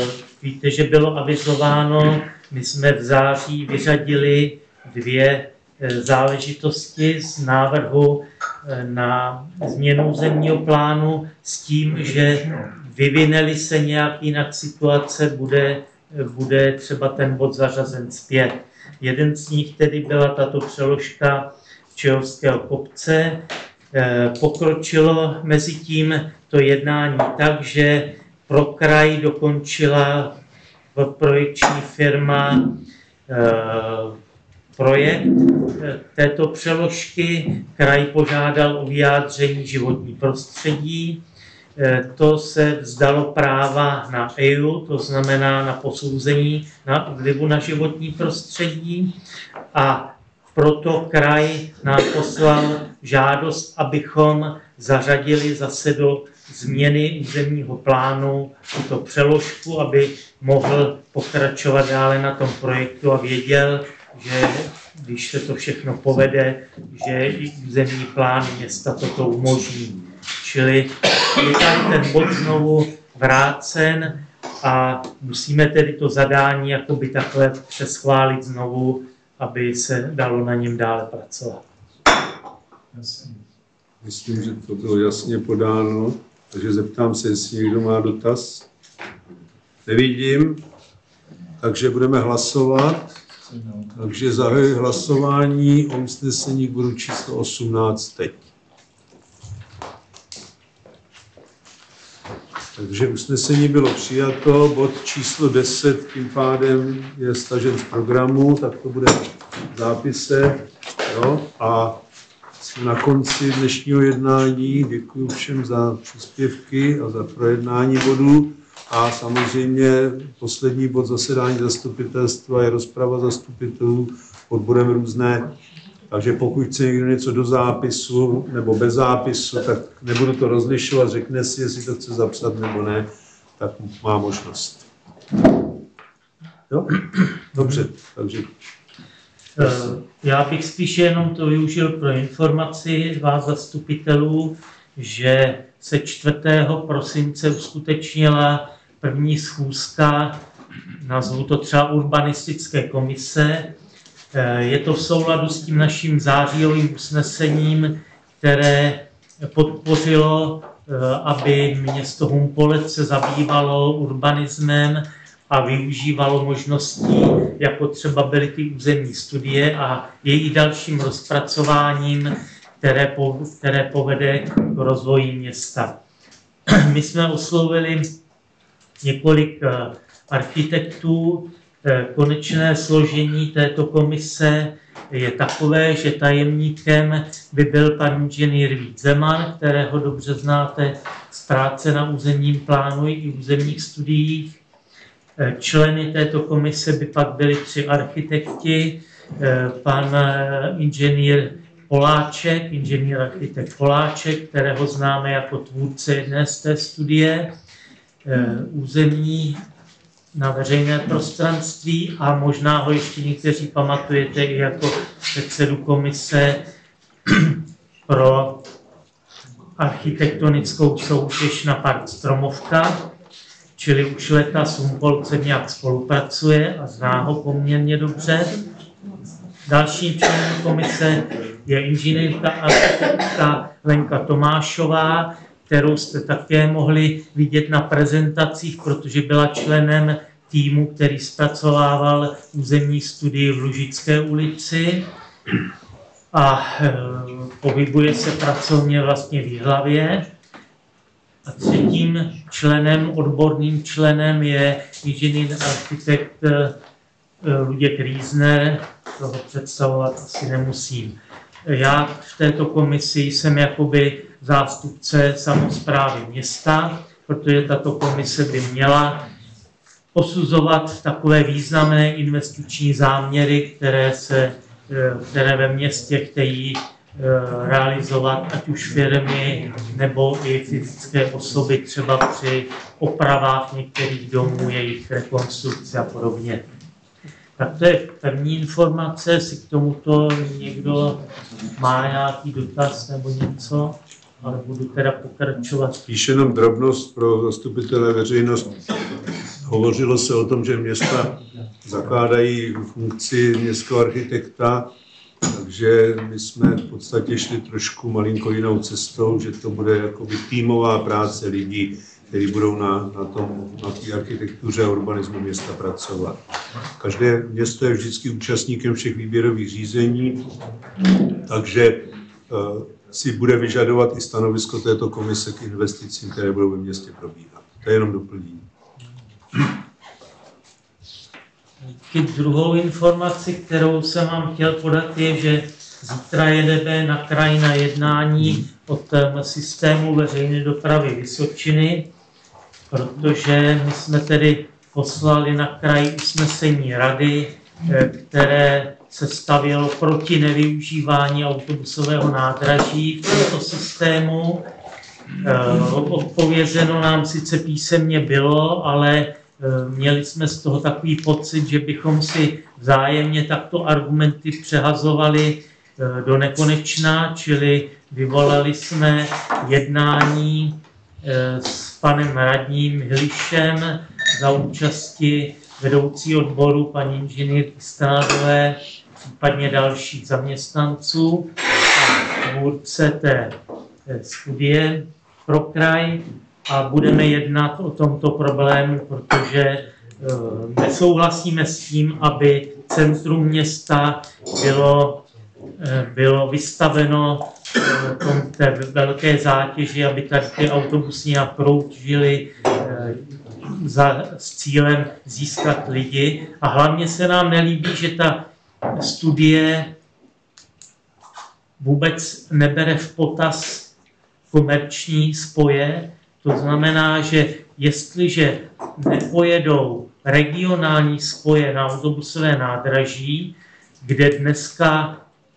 víte, že bylo avizováno, my jsme v září vyřadili 2 záležitosti z návrhu na změnu územního plánu s tím, že vyvineli se nějak jinak situace, bude třeba ten bod zařazen zpět. Jeden z nich tedy byla tato přeložka Čehovského kopce. Pokročilo mezi tím to jednání tak, že pro kraj dokončila projekční firma projekt této přeložky. Kraj požádal o vyjádření životní prostředí. To se vzdalo práva na EIA, to znamená na posouzení na vlivu na životní prostředí, a proto kraj nám poslal žádost, abychom zařadili zase do změny územního plánu tuto přeložku, aby mohl pokračovat dále na tom projektu a věděl, že když se to všechno povede, že i územní plán města toto umožní. Čili je tam ten bod znovu vrácen a musíme tedy to zadání jakoby takhle přeschválit znovu, aby se dalo na něm dále pracovat. Myslím, že to bylo jasně podáno, takže zeptám se, jestli někdo má dotaz. Nevidím, takže budeme hlasovat. Takže zahajuji hlasování o usnesení k bodu číslo 18 teď. Takže usnesení bylo přijato, bod číslo 10 tím pádem je stažen z programu, tak to bude v zápise. Jo? A jsme na konci dnešního jednání. Děkuji všem za příspěvky a za projednání bodů. A samozřejmě poslední bod zasedání zastupitelstva je rozprava zastupitelů pod bodem různé. Takže pokud chce někdo něco do zápisu nebo bez zápisu, tak nebudu to rozlišovat, řekne si, jestli to chce zapsat nebo ne, tak má možnost. Jo? Dobře, takže... Já bych spíše jenom to využil pro informaci vás zastupitelů, že se 4. prosince uskutečnila první schůzka, nazvu to třeba urbanistické komise. Je to v souladu s tím naším zářijovým usnesením, které podpořilo, aby město Humpolec se zabývalo urbanismem a využívalo možností, jako třeba byly ty územní studie a její dalším rozpracováním, které povede k rozvoji města. My jsme oslovili několik architektů. Konečné složení této komise je takové, že tajemníkem by byl pan inženýr Vít Zeman, kterého dobře znáte z práce na územním plánu i územních studiích. Členy této komise by pak byli 3 architekti, pan inženýr architekt Poláček, kterého známe jako tvůrce jedné z té studie, územní na veřejné prostranství, a možná ho ještě někteří pamatujete i jako předsedu komise pro architektonickou soutěž na park Stromovka, čili už léta s Humpolcem nějak spolupracuje a zná ho poměrně dobře. Dalším členem komise je inženýrka architektka Lenka Tomášová, kterou jste také mohli vidět na prezentacích, protože byla členem týmu, který zpracovával územní studii v Lužické ulici a pohybuje se pracovně vlastně v Jihlavě. A třetím členem, odborným členem je inženýr architekt Luděk Riesner, toho představovat asi nemusím. Já v této komisi jsem jakoby zástupce samosprávy města, protože tato komise by měla posuzovat takové významné investiční záměry, které ve městě chtějí realizovat, ať už firmy nebo i fyzické osoby, třeba při opravách některých domů, jejich rekonstrukce a podobně. Tak to je první informace, jestli k tomuto někdo má nějaký dotaz nebo něco, ale budu teda pokračovat. Spíš jenom drobnost pro zastupitele veřejnost. Hovořilo se o tom, že města zakládají funkci městského architekta Takže my jsme v podstatě šli trošku malinko jinou cestou, že to bude jakoby týmová práce lidí, kteří budou na té architektuře a urbanismu města pracovat. Každé město je vždycky účastníkem všech výběrových řízení, takže si bude vyžadovat i stanovisko této komise k investicím, které budou ve městě probíhat. To je jenom doplnění. Druhou informaci, kterou jsem vám chtěl podat, je, že zítra jedeme na kraj na jednání o tom systému veřejné dopravy Vysočiny, protože my jsme tedy poslali na kraj usnesení rady, které se stavělo proti nevyužívání autobusového nádraží v tomto systému. Odpovězeno nám sice písemně bylo, ale měli jsme z toho takový pocit, že bychom si vzájemně takto argumenty přehazovali do nekonečna, čili vyvolali jsme jednání s panem radním Hlišem za účasti vedoucí odboru paní inženýrky Strádové, případně dalších zaměstnanců a tvůrce té studie pro kraj a budeme jednat o tomto problému, protože nesouhlasíme s tím, aby centrum města bylo vystaveno té velké zátěži, aby tady ty autobusy nějak kroužily s cílem získat lidi. A hlavně se nám nelíbí, že ta studie vůbec nebere v potaz komerční spoje. To znamená, že jestliže nepojedou regionální spoje na autobusové nádraží, kde dneska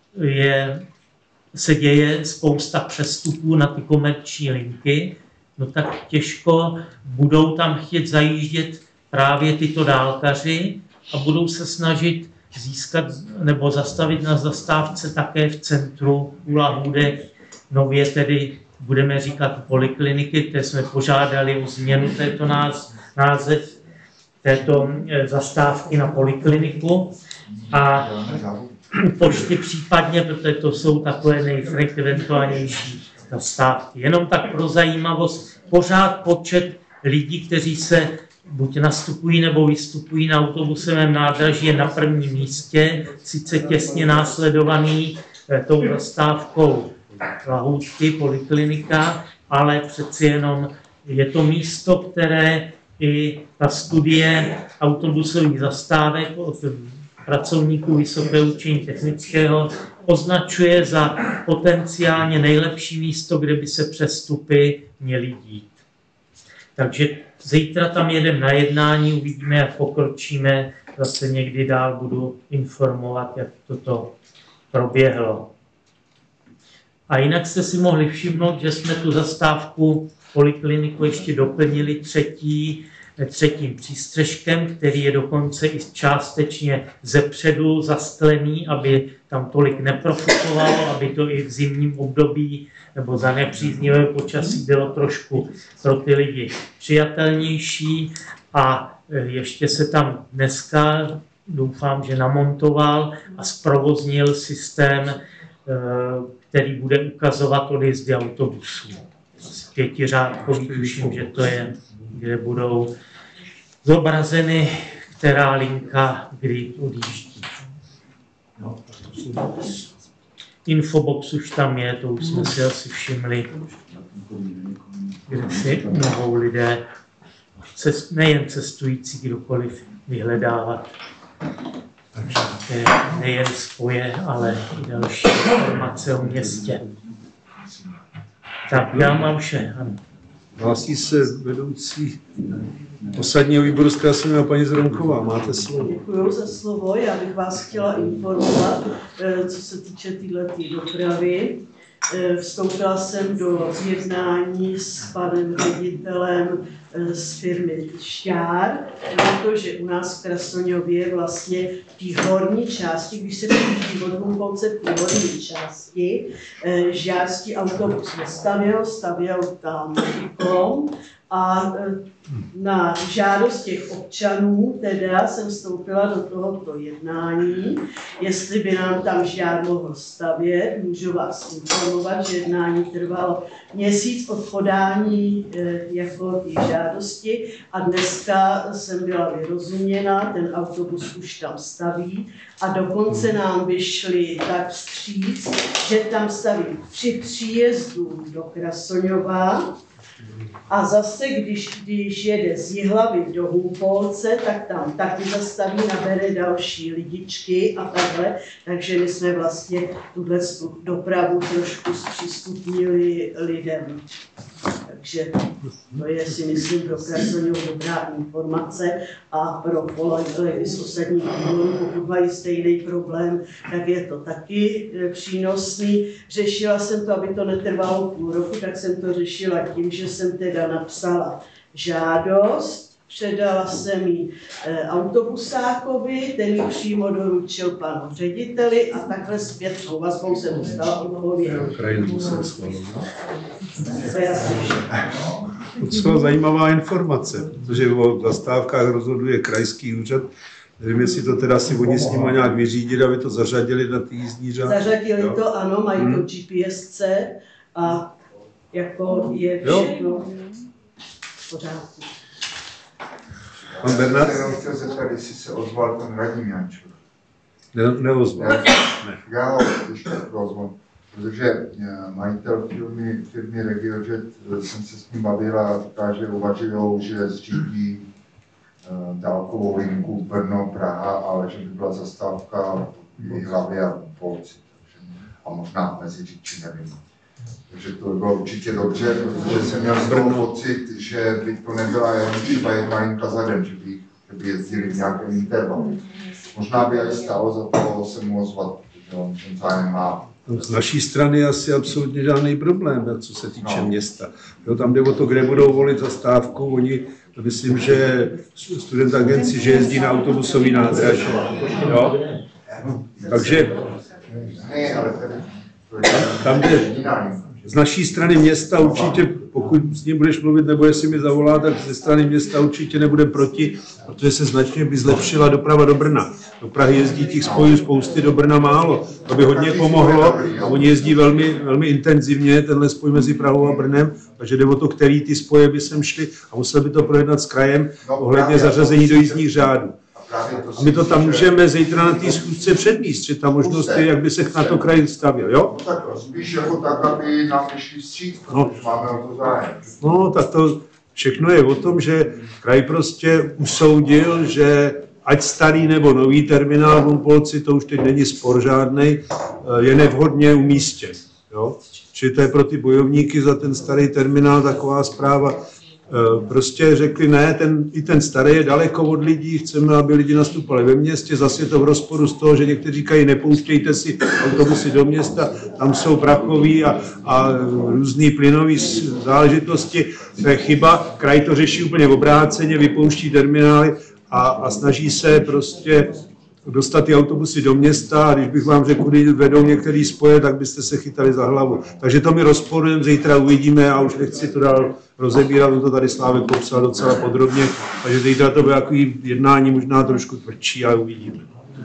se děje spousta přestupů na ty komerční linky, no tak těžko budou tam chtít zajíždět právě tyto dálkaři a budou se snažit získat nebo zastavit na zastávce také v centru u Lahůdek, nově tedy budeme říkat polikliniky, které jsme požádali o změnu této název této zastávky na polikliniku a pošty případně, protože to jsou takové nejfrekventovanější zastávky. Jenom tak pro zajímavost, pořád počet lidí, kteří se buď nastupují nebo vystupují na autobusovém nádraží, je na prvním místě, sice těsně následovaný tou zastávkou Lahůdky, poliklinika, ale přeci jenom je to místo, které i ta studie autobusových zastávek od pracovníků Vysokého učení technického označuje za potenciálně nejlepší místo, kde by se přestupy měly dít. Takže zítra tam jedeme na jednání, uvidíme, jak pokročíme, zase někdy dál budu informovat, jak toto proběhlo. A jinak jste si mohli všimnout, že jsme tu zastávku polikliniku ještě doplnili třetím přístřeškem, který je dokonce i částečně zepředu zasklený, aby tam tolik neprofukovalo, aby to i v zimním období nebo za nepříznivé počasí bylo trošku pro ty lidi přijatelnější. A ještě se tam dneska, doufám, že namontoval a zprovoznil systém, který bude ukazovat odjezdy autobusů. Pětiřádkový, tuším, že to je, kde budou zobrazeny, která linka kdy odjíždí. No. Infobox už tam je, to už jsme si asi všimli, kde si mohou lidé, nejen cestující, kdokoliv vyhledávat. Nejen spoje, ale i další informace o městě. Tak já mám vše. Ano. Hlásí se vedoucí posadního výboru z Krasomina paní Zromková. Máte slovo. Děkuji za slovo. Já bych vás chtěla informovat, co se týče této dopravy. Vstoupila jsem do jednání s panem ředitelem z firmy Šťár, protože u nás v Krasoňově vlastně v té horní části, když se přijíždí od Humpolce v té horní části, žďárský autobus nestavěl, stavěl tam diplom A na žádost těch občanů teda jsem vstoupila do tohoto jednání, jestli by nám tam žár mohl stavět. Můžu vás informovat, že jednání trvalo měsíc od podání jako i žádosti a dneska jsem byla vyrozuměna, ten autobus už tam staví a dokonce nám vyšli tak vstříc, že tam staví při příjezdu do Krasoňova. A zase, když jede z Jihlavy do Humpolce, tak tam taky zastaví, nabere další lidičky a takhle. Takže my jsme vlastně tuhle dopravu trošku zpřístupnili lidem. Takže to je, si myslím, pro Krasoňov dobrá informace a pro kolegy z ostatních výborů, pokud mají stejný problém, tak je to taky přínosný. Řešila jsem to, aby to netrvalo půl roku, tak jsem to řešila tím, že jsem teda napsala žádost, předala jsem ji autobusákovi, ten ji přímo doručil panu řediteli a takhle zpětnou vazbou se dostala odpověď. Docela zajímavá informace, protože o zastávkách rozhoduje krajský úřad. Nevím, jestli to teda si oni s nimi nějak vyřídili, aby to zařadili na ty jízdní řád. Zařadili to, ano, mají to GPSC a jako je všechno v pořádku. Pan Bernard? Já jsem chtěl zeptat, jestli se ozval ten radní Jančur. Neozval. Já ho ještě ozval, protože majitel firmy RegioJet, jsem se s ním bavil a říká, že uvažují, že zřídí dálkovou linku Brno-Praha, ale že by byla zastávka v Jihlavě a v Polci. A možná mezi Říči, nevím. Takže to by bylo určitě dobře, protože jsem měl z toho pocit, že by to nebyla jen třeba jedna linka za den, že by jezdili v nějakém intervalu. Možná by aj stálo za to se mu ozvat, protože on ten zájem má. Z naší strany je asi absolutně žádný problém, co se týče města. Jo, tam jde o to, kde budou volit zastávku. Oni, myslím, že Student Agency, že jezdí na autobusový nádraží. Jo? Takže tam jde z naší strany města určitě, pokud s ním budeš mluvit, nebo jestli mi zavolá, tak ze strany města určitě nebude proti, protože se značně by zlepšila doprava do Brna. Do Prahy jezdí těch spojů spousty, do Brna málo. To by hodně pomohlo. A oni jezdí velmi, velmi intenzivně, tenhle spoj mezi Prahou a Brnem, takže jde o to, který ty spoje by sem šly a musel by to projednat s krajem ohledně zařazení do jízdních řádů. A my to tam můžeme zítra na té schůzce předvíst, že ta možnost je, jak by se na to kraj stavil, jo? No tak spíš jako tak, aby nám vyšli vstříc, protože máme o to zájem. No, tak to všechno je o tom, že kraj prostě usoudil, že ať starý nebo nový terminál v Humpolci, to už teď není spor žádnej, je nevhodně umístěn, jo? Čili to je pro ty bojovníky za ten starý terminál taková zpráva. Prostě řekli, ne, i ten starý je daleko od lidí, chceme, aby lidi nastupovali ve městě, zase je to v rozporu z toho, že někteří říkají, nepouštějte si autobusy do města, tam jsou prachový a různý plynový záležitosti, to je chyba, kraj to řeší úplně obráceně, vypouští terminály a snaží se prostě dostat ty autobusy do města a když bych vám řekl, kudy vedou některé spoje, tak byste se chytali za hlavu. Takže to my rozporujeme, zítra uvidíme a už nechci to dál rozebírat, to tady Slávek popsal docela podrobně, takže zítra to bude takový jednání možná trošku tvrdší, ale uvidíme.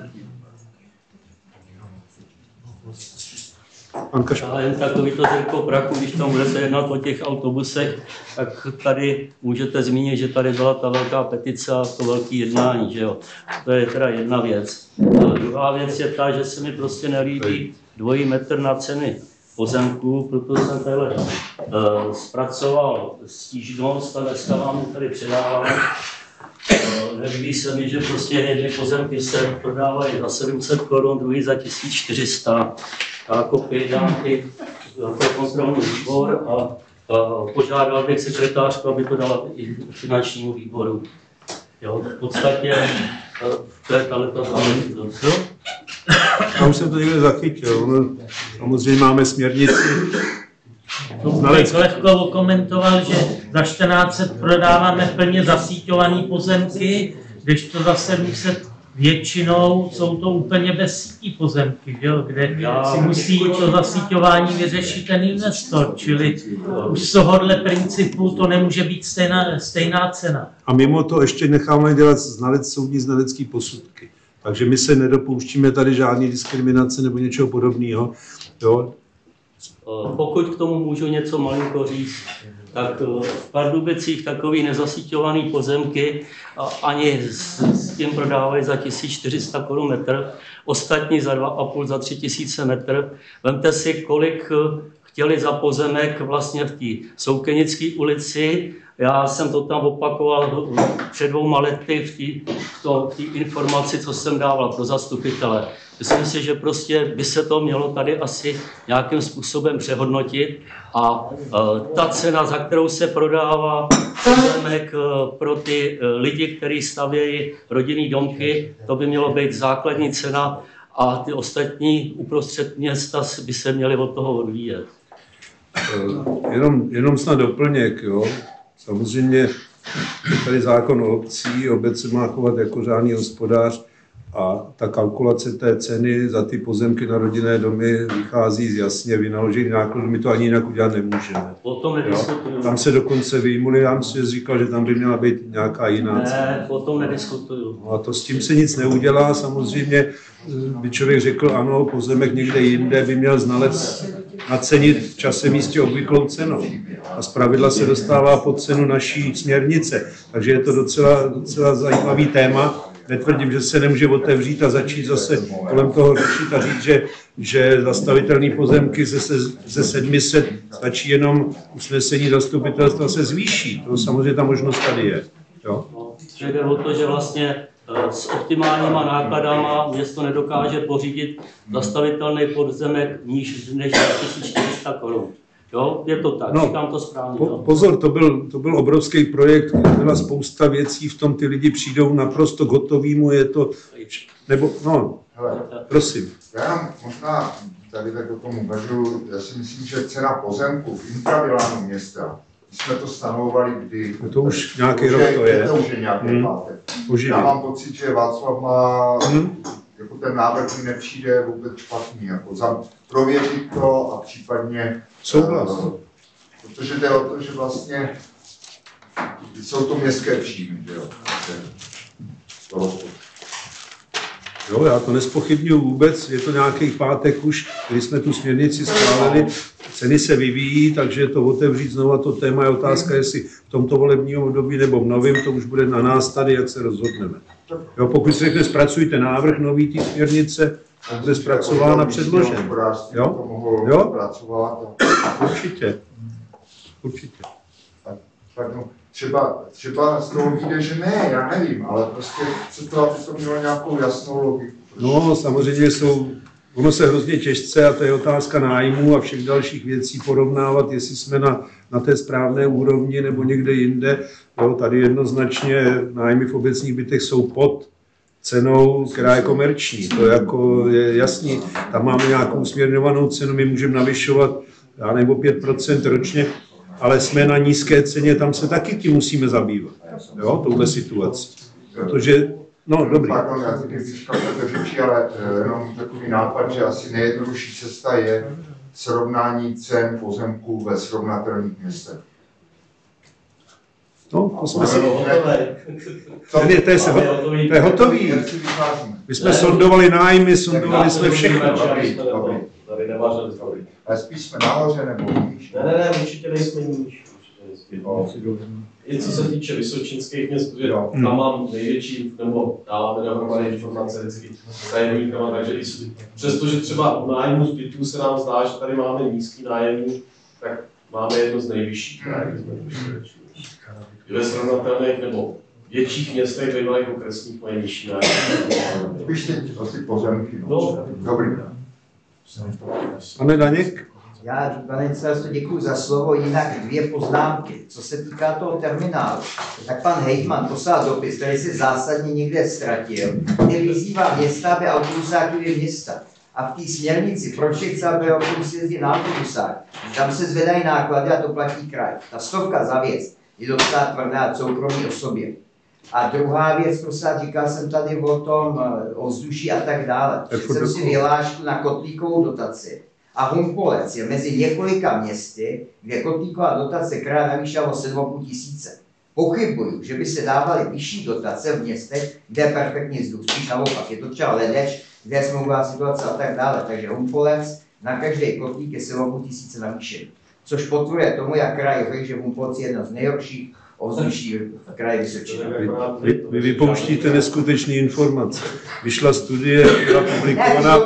Ale jen takovýto zrnko prachu, když tam budete jednat o těch autobusech, tak tady můžete zmínit, že tady byla ta velká petice a to velké jednání, že jo. To je teda jedna věc. A druhá věc je ta, že se mi prostě nelíbí dvojí metr na ceny pozemků, proto jsem tady zpracoval stížnost a dneska vám tady předávám. Nelíbí se mi, že prostě jedny pozemky se prodávají za 700 Kč, druhý za 1400. A kopii dám i pro kontrolní výbor a požádal bych sekretářku, aby to dala i finančnímu výboru. Jo, v podstatě to je tato záležitost. Já už jsem to někde zachytil. Samozřejmě máme směrnici. Bych lehko okomentoval, že za 1400 prodáváme plně zasíťované pozemky, když to za 700 většinou jsou to úplně bezsítí pozemky, že jo? Kde si musí to zasíťování vyřešit ten investor, čili už z tohohle principu to nemůže být stejná cena. A mimo to ještě necháme dělat soudní znalecké posudky. Takže my se nedopouštíme tady žádné diskriminace nebo něčeho podobného. Jo? Pokud k tomu můžu něco malinko říct, tak v Pardubicích takový nezasíťovaný pozemky ani s tím prodávají za 1400 Kč metr, ostatní za 2,5, za 3000 metr. Vemte si, kolik chtěli za pozemek vlastně v té Soukenické ulici. Já jsem to tam opakoval před 2 lety v té informaci, co jsem dával pro zastupitele. Myslím si, že prostě by se to mělo tady asi nějakým způsobem přehodnotit a ta cena, za kterou se prodává pozemek pro ty lidi, kteří stavějí rodinné domky, to by mělo být základní cena a ty ostatní uprostřed města by se měly od toho odvíjet. Jenom snad doplněk, jo. Samozřejmě je tady zákon o obcí, obec se má chovat jako řádný hospodář a ta kalkulace té ceny za ty pozemky na rodinné domy vychází z jasně vynaložených nákladů, my to ani jinak udělat nemůžeme. O tom nediskutuju. Tam se dokonce vyjmuli, já myslím, že říkal, že tam by měla být nějaká jiná cena. Ne, o tom nediskutuju. No a to s tím se nic neudělá, samozřejmě by člověk řekl, ano, pozemek někde jinde by měl znalec nacenit v čase místě obvyklou cenou. A zpravidla se dostává pod cenu naší směrnice. Takže je to docela zajímavý téma. Netvrdím, že se nemůže otevřít a začít zase kolem toho řešit a říct, že zastavitelné pozemky ze 700 stačí jenom usnesení zastupitelstva se zvýší. To samozřejmě ta možnost tady je. Jo? Jde o to, že vlastně s optimálníma nákladama město nedokáže pořídit zastavitelný pozemek níž než 1400 Kč. Jo, je to tak, říkám to správně. Pozor, to byl obrovský projekt, byla spousta věcí, v tom ty lidi přijdou naprosto k hotovýmu, je to, nebo, no, hele, prosím. Já jenom možná tady tak o tom uvažuji, já si myslím, že cena pozemku v intravilánu města, jsme to stanovovali kdy. To už nějaký rok to je. To už je nějaký pátek. Já mám pocit, že Václav má, jako ten návrh mi nepřijde vůbec špatný, jako prověřit to a případně souhlas. Protože jde o to, že vlastně jsou to městské příjmy, že jo? Jo, já to nezpochybnuju vůbec, je to nějaký pátek už, kdy jsme tu směrnici schválili, ceny se vyvíjí, takže to otevřít znova to téma je otázka, jestli v tomto volebním období nebo v novém, to už bude na nás tady, jak se rozhodneme. Jo, pokud se řekne, zpracujte návrh nový té směrnice, bude zpracován a předložen. Jo? Jo? Určitě. Určitě. Tak no, třeba z toho vyjde, že ne, já nevím, ale prostě se to, aby to mělo nějakou jasnou logiku. No, samozřejmě ono se hrozně těžce, a to je otázka nájmu a všech dalších věcí, porovnávat, jestli jsme na té správné úrovni nebo někde jinde. Jo, tady jednoznačně nájmy v obecních bytech jsou pod cenou, která je komerční. To jako je jasný. Tam máme nějakou směrňovanou cenu, my můžeme navyšovat, já nebo 5% ročně, ale jsme na nízké ceně, tam se taky tím musíme zabývat. Jo, touhle situací. Protože, no, dobrý. Pardon, já si říkám řeči, ale jenom takový nápad, že asi nejjednodušší cesta je srovnání cen pozemků ve srovnatelných městech. No, to jsme si... To je hotový. My jsme sondovali nájmy, sondovali jsme všechno. Tady nemáme zdraví. Ale spíš jsme nahoře nebo níž? Ne, určitě nejsme níž. I co se týče vysočínských měst, protože tam mám největší, nebo dáváme dohromady informace vždycky s tajemníkama, takže přestože třeba u nájmu z bytů se nám zdá, že tady máme nízký nájemní, tak máme jedno z nejvyšších nájemních. Ve srovnatelných nebo větších městech bývají okresních mají nižší nájemní. Spíš teď asi pozemky. No. Dobrý. Pane Daněk? Já, pane starosto, děkuji za slovo. Jinak 2 poznámky. Co se týká toho terminálu, tak pan hejtman poslal dopis, který se zásadně někde ztratil, který vyzývá města, aby autobusáky byly města. A v té směrnici, proč chce, aby autobusy jezdí na autobusách, tam se zvedají náklady a to platí kraj. Ta 100 za věc je docela tvrdá soukromí osobě. A druhá věc, říkal jsem tady o tom ovzduší a tak dále. Jsem si vyhlášku na kotlíkovou dotaci. A Humpolec je mezi několika městy, kde kotlíková dotace kraje navýšila o 7,5 tisíce. Pochybuju, že by se dávaly vyšší dotace v městech, kde je perfektní vzduch. Spíš naopak, je to třeba Ledeč, kde je smlouvá situace a tak dále. Takže Humpolec na každý kotlík je 7,5 tisíce navýšený. Což potvrduje tomu, jak kraj řekl, že Humpolec je jedna z nejhorších ovzduší v kraji Vysočina. Vy vypouštíte neskutečné informace. Vyšla studie, byla publikovaná.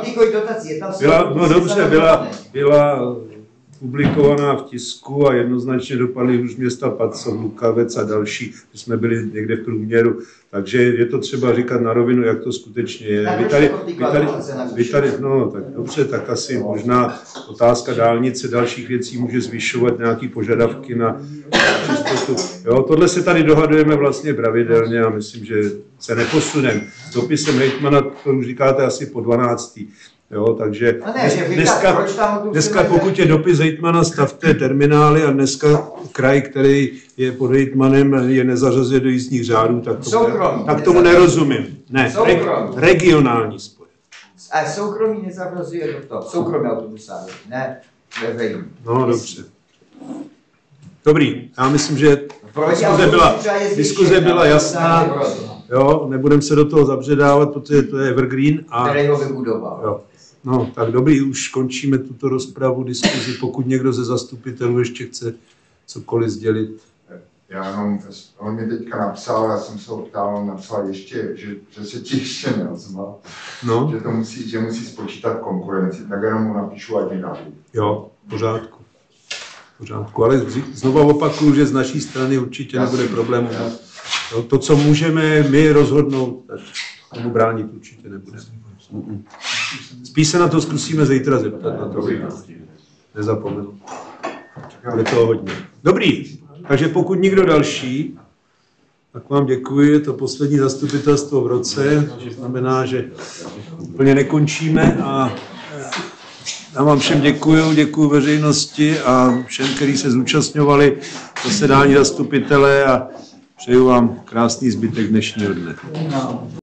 Byla publikovaná v tisku a jednoznačně dopadly už města Pacov, Lukavec a další. My jsme byli někde v průměru. Takže je to třeba říkat na rovinu, jak to skutečně je. Vy tady, no tak dobře, tak asi možná otázka dálnice, dalších věcí může zvyšovat nějaké požadavky na čistotu. Jo, tohle se tady dohadujeme vlastně pravidelně a myslím, že se neposuneme. S dopisem hejtmana, to už říkáte asi po 12. Jo, takže dneska pokud je dopis hejtmana, stavte terminály a dneska kraj, který je pod hejtmanem, je nezařazuje do jízdních řádů, tak tomu nerozumím. Ne, regionální spoje. A soukromí nezařazuje do toho, soukromé autobusáře, ne veřejný. No dobře. Dobrý, já myslím, že diskuze byla jasná. Jo, nebudeme se do toho zabředávat, protože to je evergreen. Který ho vybudoval. Jo. No, tak dobrý, už končíme tuto rozpravu, diskuzi, pokud někdo ze zastupitelů ještě chce cokoliv sdělit. Já jenom, on mi teďka napsal, já jsem se ho ptal, napsal ještě, že se ti ještě neozval, no. Že musí spočítat konkurenci, tak jenom mu napíšu, ať mi dá. Jo, v pořádku. Ale znovu opakuju, že z naší strany určitě nebude problémů. To, co můžeme my rozhodnout, tak tomu bránit určitě nebude. Spíš se na to zkusíme zítra zeptat, na to nezapomenu. Bude toho hodně. Dobrý, takže pokud nikdo další, tak vám děkuji, je to poslední zastupitelstvo v roce, což znamená, že úplně nekončíme a já vám všem děkuji veřejnosti a všem, kteří se zúčastňovali zasedání zastupitele a přeju vám krásný zbytek dnešního dne.